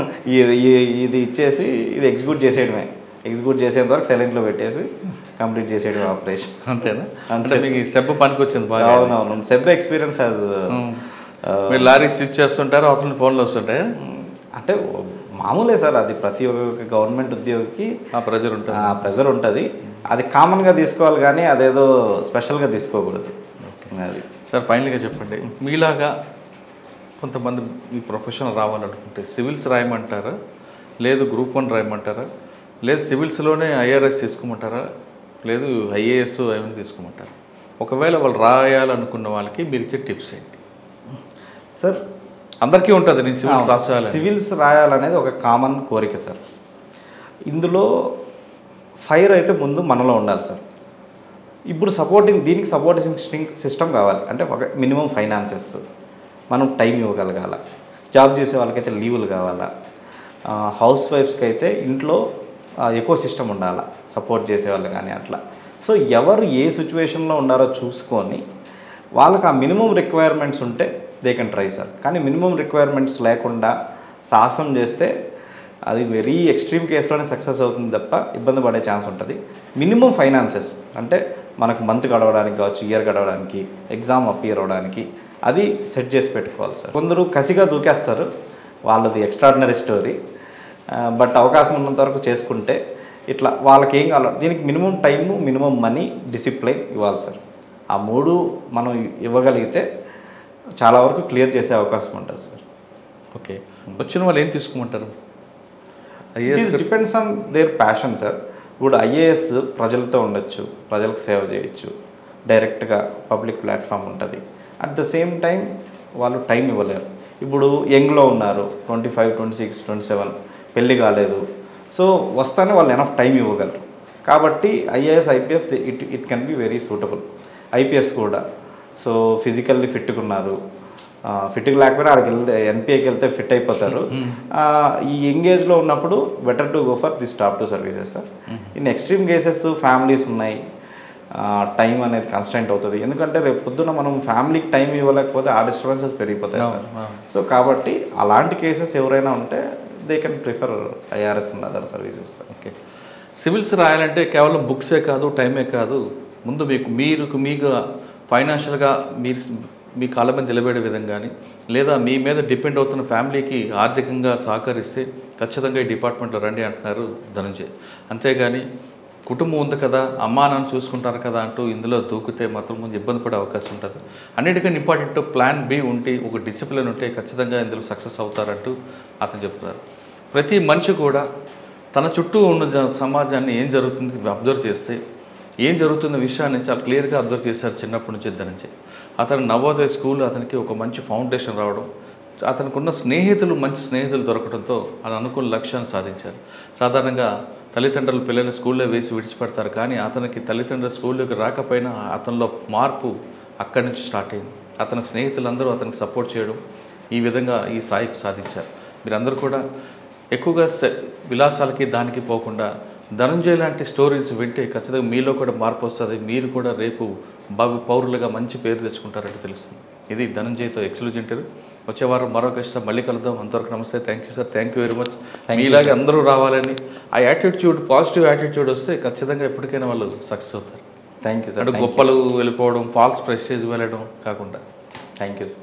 ఇది ఇచ్చేసి ఇది ఎగ్జిక్యూట్ చేసేయడమే, ఎగ్జిక్యూట్ చేసేంత వరకు సైలెంట్లో పెట్టేసి కంప్లీట్ చేసేయడం ఆపరేషన్. అంతేనా? అంటే మీకు సెబ్బ పనికి వచ్చింది బాగా. అవునవును, సెబ్బ ఎక్స్పీరియన్స్ హ్యాస్. మీరు లారీ స్విచ్ చేస్తుంటారు, అవతల ఫోన్లు వస్తుంటాయి. అంటే మామూలే సార్, అది ప్రతి ఒక్క గవర్నమెంట్ ఉద్యోగికి ఆ ప్రెజర్ ఉంటుంది. అది కామన్గా తీసుకోవాలి కానీ అదేదో స్పెషల్గా తీసుకోకూడదు. అది సార్ ఫైనల్గా చెప్పండి, మీలాగా కొంతమంది ఈ ప్రొఫెషన్ రావాలనుకుంటే సివిల్స్ రాయమంటారా, లేదు గ్రూప్ 1 రాయమంటారా, లేదు సివిల్స్లోనే ఐఆర్ఎస్ తీసుకోమంటారా, లేదు ఐఏఎస్ అవన్నీ తీసుకోమంటారా? ఒకవేళ వాళ్ళు రాయాలనుకున్న వాళ్ళకి మీరు ఇచ్చే టిప్స్ ఏంటి సార్? అందరికీ ఉంటుంది నేను సివిల్స్ రాయాలి, సివిల్స్ రాయాలనేది ఒక కామన్ కోరిక సార్. ఇందులో ఫైర్ అయితే ముందు మనలో ఉండాలి సార్. ఇప్పుడు దీనికి సపోర్టింగ్ సిస్టమ్ కావాలి. అంటే ఒక మినిమం ఫైనాన్సెస్, మనం టైం ఇవ్వగలగాల, జాబ్ చేసే వాళ్ళకైతే లీవులు కావాలా, హౌస్ వైఫ్స్కి అయితే ఇంట్లో ఎకో సిస్టమ్ ఉండాలా సపోర్ట్ చేసేవాళ్ళు కానీ అట్లా. సో ఎవరు ఏ సిచ్యువేషన్లో ఉండారో చూసుకొని వాళ్ళకి ఆ మినిమం రిక్వైర్మెంట్స్ ఉంటే దే కెన్ ట్రై సార్. కానీ మినిమం రిక్వైర్మెంట్స్ లేకుండా సాహసం చేస్తే అది వెరీ ఎక్స్ట్రీమ్ కేసులోనే సక్సెస్ అవుతుంది తప్ప ఇబ్బంది పడే ఛాన్స్ ఉంటుంది. మినిమం ఫైనాన్సెస్ అంటే మనకు మంత్ గడవడానికి కావచ్చు, ఇయర్ గడవడానికి, ఎగ్జామ్ అపియర్ అవ్వడానికి, అది సెట్ చేసి పెట్టుకోవాలి సార్. కొందరు కసిగా దూకేస్తారు, వాళ్ళది ఎక్స్ట్రాడినరీ స్టోరీ. బట్ అవకాశం ఉన్నంత వరకు చేసుకుంటే ఇట్లా వాళ్ళకి ఏం కావాలి, దీనికి minimum time, minimum money, discipline ఇవ్వాలి సార్. ఆ 3 మనం ఇవ్వగలిగితే చాలా వరకు క్లియర్ చేసే అవకాశం ఉంటుంది సార్. ఓకే, వచ్చిన వాళ్ళు ఏం తీసుకోమంటారు? It depends on their passion sir. ఇప్పుడు ఐఏఎస్ ప్రజలతో ఉండొచ్చు, ప్రజలకు సేవ చేయొచ్చు, డైరెక్ట్గా పబ్లిక్ ప్లాట్ఫామ్ ఉంటుంది. అట్ ద సేమ్ టైం వాళ్ళు టైం ఇవ్వలేరు. ఇప్పుడు యంగ్లో ఉన్నారు, 25, 26, 27, పెళ్ళి కాలేదు. సో వస్తానే వాళ్ళు ఎనఫ్ టైం ఇవ్వగలరు. కాబట్టి IAS, IPS it can be very suitable. IPS కూడా సో ఫిజికల్లీ ఫిట్గా ఉన్నారు, ఫిట్గా లేకపోయినా అక్కడికి వెళ్తే ఎన్పిఐకి వెళ్తే ఫిట్ అయిపోతారు. ఈ ఎంగేజ్లో ఉన్నప్పుడు better to go for this top 2 services sir. In extreme cases families ఉన్నాయి, టైం అనేది కన్స్టెంట్ అవుతుంది. ఎందుకంటే రేపు పొద్దున మనం ఫ్యామిలీకి టైం ఇవ్వలేకపోతే ఆ డిస్టర్బెన్సెస్ పెరిగిపోతాయి సార్. సో కాబట్టి అలాంటి కేసెస్ ఎవరైనా ఉంటే they can prefer IRS and other services. Okay, civils రాయాలంటే కేవలం బుక్సే కాదు, టైమే కాదు, ముందు మీకు ఫైనాన్షియల్గా మీరు మీ కాళ్ళ మీద నిలబడే విధంగా కానీ, లేదా మీ మీద డిపెండ్ అవుతున్న ఫ్యామిలీకి ఆర్థికంగా సహకరిస్తే ఖచ్చితంగా ఈ డిపార్ట్మెంట్లో రండి అంటున్నారు ధనంజయ్. అంతేగాని కుటుంబం ఉంది కదా, అమ్మా నాన్న చూసుకుంటారు కదా అంటూ ఇందులో దూకితే మాత్రం ముందు ఇబ్బంది పడే అవకాశం ఉంటుంది. అన్నిటికన్నా ఇంపార్టెంట్ ప్లాన్ బి ఉంటే, ఒక డిసిప్లిన్ ఉంటే ఖచ్చితంగా ఇందులో సక్సెస్ అవుతారంటూ అతను చెప్తున్నారు. ప్రతి మనిషి కూడా తన చుట్టూ ఉన్న సమాజాన్ని ఏం జరుగుతుంది అబ్జర్వ్ చేస్తే, ఏం జరుగుతున్న విషయాన్ని చాలా క్లియర్గా అబ్జర్వ్ చేశారు చిన్నప్పటి నుంచి ధనంజయ్. అతను నవోదయ స్కూల్ అతనికి ఒక మంచి ఫౌండేషన్ రావడం, అతనికి ఉన్న స్నేహితులు మంచి స్నేహితులు దొరకడంతో అతను అనుకున్న లక్ష్యాన్ని సాధించారు. సాధారణంగా తల్లిదండ్రులు పిల్లల్ని స్కూల్లో వేసి విడిచిపెడతారు, కానీ అతనికి తల్లిదండ్రులు స్కూల్లోకి రాకపోయినా అతనిలో మార్పు అక్కడి నుంచి స్టార్ట్ అయింది. అతని స్నేహితులందరూ అతనికి సపోర్ట్ చేయడం, ఈ విధంగా ఈ స్థాయికి సాధించారు. మీరందరూ కూడా ఎక్కువగా విలాసాలకి దానికి పోకుండా ధనంజయ్ లాంటి స్టోరీస్ వింటే ఖచ్చితంగా మీలో కూడా మార్పు వస్తుంది. మీరు కూడా రేపు పౌరులుగా మంచి పేరు తెచ్చుకుంటారంటే తెలుస్తుంది. ఇది ధనంజయ్తో ఎక్స్క్లూజివ్ ఇంటర్వ్యూ. వచ్చే వారం మరో గెస్ట్తో మళ్ళీ కలుద్దాం. అంతవరకు నమస్తే. Thank you sir. Thank you very much. మీలాగే అందరూ రావాలని, ఆ యాటిట్యూడ్, పాజిటివ్ యాటిట్యూడ్ వస్తే ఖచ్చితంగా ఎప్పటికైనా వాళ్ళు సక్సెస్ అవుతారు. Thank you sir. అంటే గొప్పలు వెళ్ళిపోవడం, ఫాల్స్ ప్రెస్టేజ్ వెళ్ళడం కాకుండా. Thank you sir.